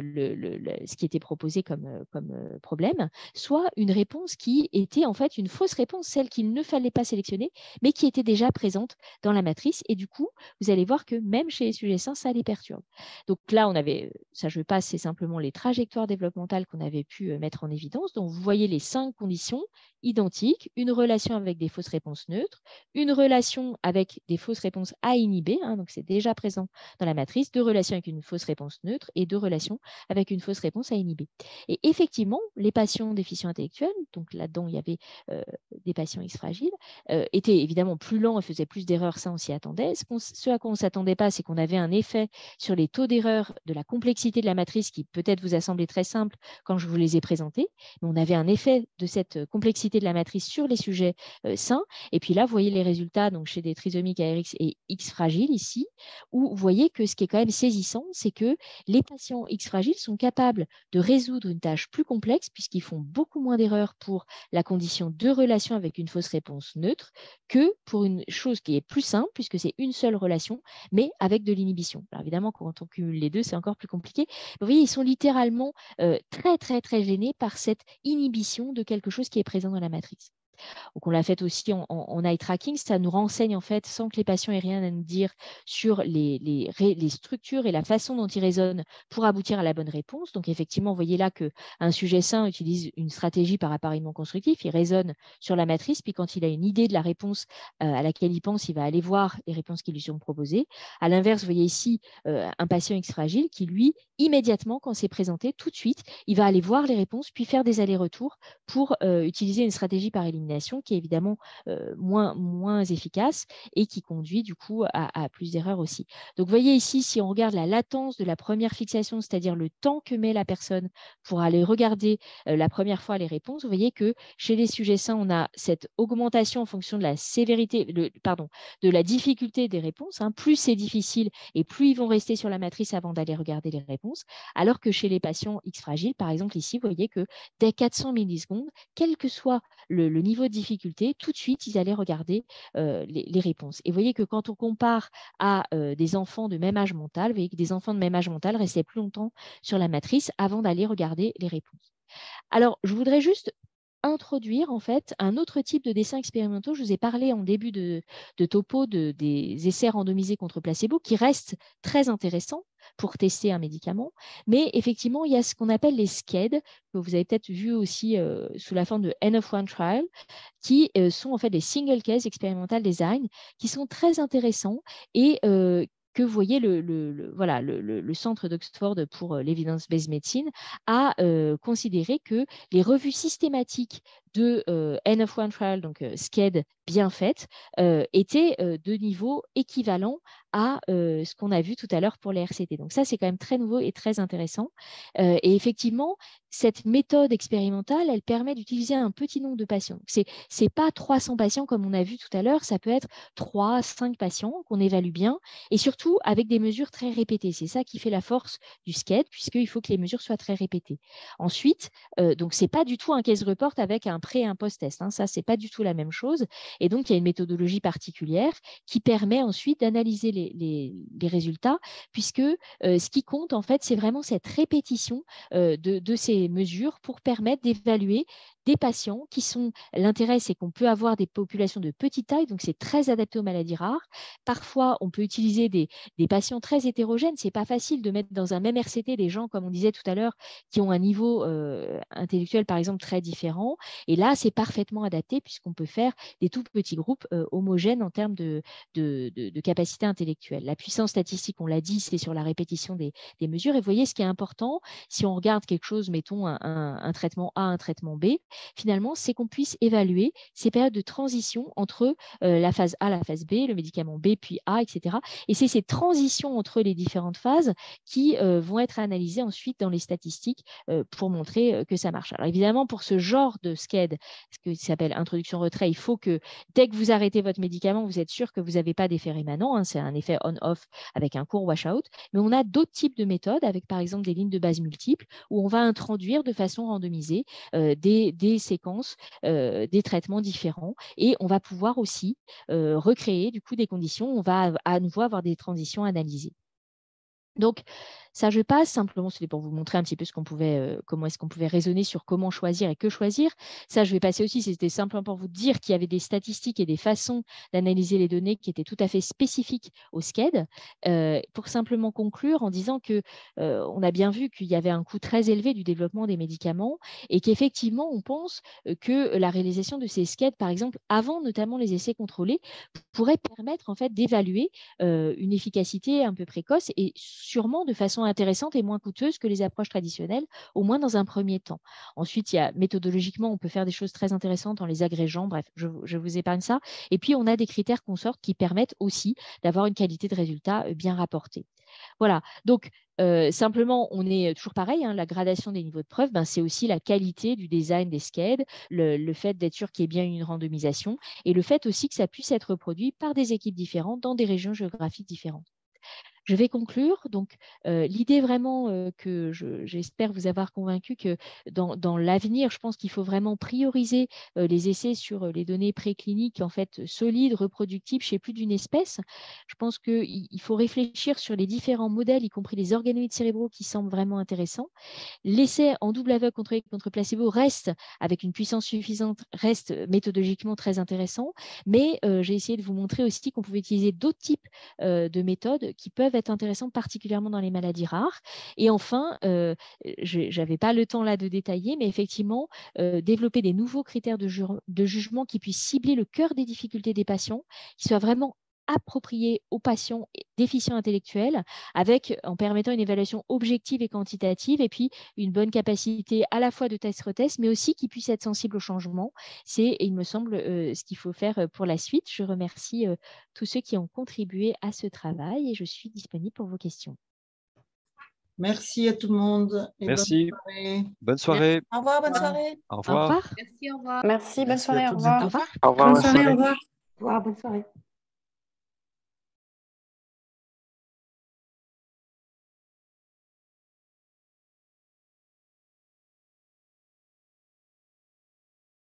ce qui était proposé comme problème, soit une réponse qui était en fait une fausse réponse, celle qu'il ne fallait pas sélectionner, mais qui était déjà présente dans la matrice. Et du coup, vous allez voir que même chez les sujets sains, ça les perturbe. Donc là, on avait, ça je passe, c'est simplement les trajectoires développementales qu'on avait pu mettre en évidence. Donc vous voyez les 5 conditions identiques, une relation avec des fausses réponses neutres, une relation avec des fausses réponses à inhiber, donc c'est déjà présent dans la matrice, 2 relations avec une fausse réponse neutre et 2 relations avec une fausse réponse à inhiber. Et effectivement, les patients déficients intellectuels, donc là-dedans il y avait des patients X fragiles, étaient évidemment plus lents et faisaient plus d'erreurs, ça on s'y attendait. Ce à quoi on ne s'attendait pas, c'est qu'on avait un effet sur les taux d'erreur de la complexité de la matrice qui peut-être vous a semblé très simple quand je vous les ai présentés, mais on avait un effet de cette complexité de la matrice sur les sujets sains. Et puis là, vous voyez les résultats donc chez des trisomiques ARX et X fragiles ici, où vous voyez que ce qui est quand même saisissant, c'est que les patients X fragiles sont capables de résoudre une tâche plus complexe puisqu'ils font beaucoup moins d'erreurs pour la condition de relation avec une fausse réponse neutre que pour une chose qui est plus simple puisque c'est une seule relation, mais avec de l'inhibition. Alors évidemment, quand on cumule les deux, c'est encore plus compliqué. Vous voyez, ils sont littéralement très, très, très gênés par cette inhibition de quelque chose qui est présent dans la matrice. Donc on l'a fait aussi en eye tracking, ça nous renseigne en fait sans que les patients aient rien à nous dire sur les structures et la façon dont ils raisonnent pour aboutir à la bonne réponse. Donc effectivement, vous voyez là qu'un sujet sain utilise une stratégie par appareillement constructif, il raisonne sur la matrice, puis quand il a une idée de la réponse à laquelle il pense, il va aller voir les réponses qui lui sont proposées. À l'inverse, vous voyez ici un patient X fragile qui lui, immédiatement, quand c'est présenté, tout de suite, il va aller voir les réponses, puis faire des allers-retours pour utiliser une stratégie par élimination qui est évidemment moins efficace et qui conduit du coup à plus d'erreurs aussi. Donc, vous voyez ici, si on regarde la latence de la première fixation, c'est-à-dire le temps que met la personne pour aller regarder la première fois les réponses, vous voyez que chez les sujets sains, on a cette augmentation en fonction de la sévérité, de la difficulté des réponses. Plus c'est difficile et plus ils vont rester sur la matrice avant d'aller regarder les réponses, alors que chez les patients X fragiles, par exemple ici, vous voyez que dès 400 millisecondes, quel que soit le niveau de difficulté, tout de suite, ils allaient regarder les réponses. Et vous voyez que quand on compare à des enfants de même âge mental, vous voyez que des enfants de même âge mental restaient plus longtemps sur la matrice avant d'aller regarder les réponses. Alors, je voudrais juste introduire en fait un autre type de dessins expérimentaux. Je vous ai parlé en début de topo des essais randomisés contre placebo qui restent très intéressants pour tester un médicament. Mais effectivement, il y a ce qu'on appelle les SCED, que vous avez peut-être vu aussi sous la forme de N of One Trial, qui sont en fait des Single Case Experimental Design, qui sont très intéressants et que vous voyez le centre d'Oxford pour l'Evidence-Based Medicine a considéré que les revues systématiques de N of One Trial, donc SCED bien faites, étaient de niveau équivalent à ce qu'on a vu tout à l'heure pour les RCT. Donc ça, c'est quand même très nouveau et très intéressant. Et effectivement, cette méthode expérimentale, elle permet d'utiliser un petit nombre de patients. Ce n'est pas 300 patients comme on a vu tout à l'heure, ça peut être 3, 5 patients qu'on évalue bien et surtout avec des mesures très répétées. C'est ça qui fait la force du SCED puisqu'il faut que les mesures soient très répétées. Ensuite, donc ce n'est pas du tout un case report avec un pré- et un post-test. Ça, ce n'est pas du tout la même chose. Et donc, il y a une méthodologie particulière qui permet ensuite d'analyser les résultats puisque ce qui compte, en fait, c'est vraiment cette répétition de ces mesures pour permettre d'évaluer des patients qui sont, l'intérêt c'est qu'on peut avoir des populations de petite taille, donc c'est très adapté aux maladies rares. Parfois, on peut utiliser des patients très hétérogènes. C'est pas facile de mettre dans un même RCT des gens, comme on disait tout à l'heure, qui ont un niveau intellectuel, par exemple, très différent. Et là, c'est parfaitement adapté puisqu'on peut faire des tout petits groupes homogènes en termes de capacité intellectuelle. La puissance statistique, on l'a dit, c'est sur la répétition des mesures. Et vous voyez, ce qui est important, si on regarde quelque chose, mettons un traitement A, un traitement B, finalement, c'est qu'on puisse évaluer ces périodes de transition entre la phase A, la phase B, le médicament B, puis A, etc. Et c'est ces transitions entre les différentes phases qui vont être analysées ensuite dans les statistiques pour montrer que ça marche. Alors évidemment, pour ce genre de SCED, ce qui s'appelle introduction-retrait, il faut que dès que vous arrêtez votre médicament, vous êtes sûr que vous n'avez pas d'effet rémanent. C'est un l'effet on-off avec un court washout, mais on a d'autres types de méthodes avec par exemple des lignes de base multiples où on va introduire de façon randomisée des séquences, des traitements différents et on va pouvoir aussi recréer du coup des conditions où on va à nouveau avoir des transitions analysées. Donc, ça, je passe simplement, c'était pour vous montrer un petit peu comment est-ce qu'on pouvait raisonner sur comment choisir et que choisir. Ça, je vais passer aussi, c'était simplement pour vous dire qu'il y avait des statistiques et des façons d'analyser les données qui étaient tout à fait spécifiques au SCED. Pour simplement conclure en disant que on a bien vu qu'il y avait un coût très élevé du développement des médicaments et qu'effectivement, on pense que la réalisation de ces SCED, par exemple, avant notamment les essais contrôlés, pourrait permettre en fait d'évaluer une efficacité un peu précoce et sûrement de façon intéressante et moins coûteuse que les approches traditionnelles, au moins dans un premier temps. Ensuite, méthodologiquement, on peut faire des choses très intéressantes en les agrégeant. Bref, je vous épargne ça. Et puis, on a des critères qu'on sorte qui permettent aussi d'avoir une qualité de résultat bien rapportée. Voilà. Donc, simplement, on est toujours pareil, hein, la gradation des niveaux de preuve, c'est aussi la qualité du design des SCED, le fait d'être sûr qu'il y ait bien une randomisation et le fait aussi que ça puisse être reproduit par des équipes différentes dans des régions géographiques différentes. Je vais conclure. Donc, l'idée vraiment que j'espère vous avoir convaincu que dans l'avenir, je pense qu'il faut vraiment prioriser les essais sur les données précliniques en fait solides, reproductibles chez plus d'une espèce. Je pense qu'il faut réfléchir sur les différents modèles, y compris les organoïdes cérébraux qui semblent vraiment intéressants. L'essai en double aveugle contrôlé contre placebo reste, avec une puissance suffisante, reste méthodologiquement très intéressant, mais j'ai essayé de vous montrer aussi qu'on pouvait utiliser d'autres types de méthodes qui peuvent être intéressantes, particulièrement dans les maladies rares. Et enfin, je n'avais pas le temps là de détailler, mais effectivement, développer des nouveaux critères de jugement qui puissent cibler le cœur des difficultés des patients, qui soient vraiment appropriés aux patients déficients intellectuels, en permettant une évaluation objective et quantitative, et puis une bonne capacité à la fois de test-retest, mais aussi qui puisse être sensible au changement. C'est, il me semble, ce qu'il faut faire pour la suite. Je remercie tous ceux qui ont contribué à ce travail et je suis disponible pour vos questions. Merci à tout le monde. Et Merci. Bonne soirée. Bonne soirée. Au revoir, bonne soirée. Au revoir. Au revoir. Merci, au revoir. Merci, bonne Merci à soirée, au toutes et revoir. tous. Au revoir. Au revoir, Bonne soirée, au merci. revoir. Au revoir, bonne soirée.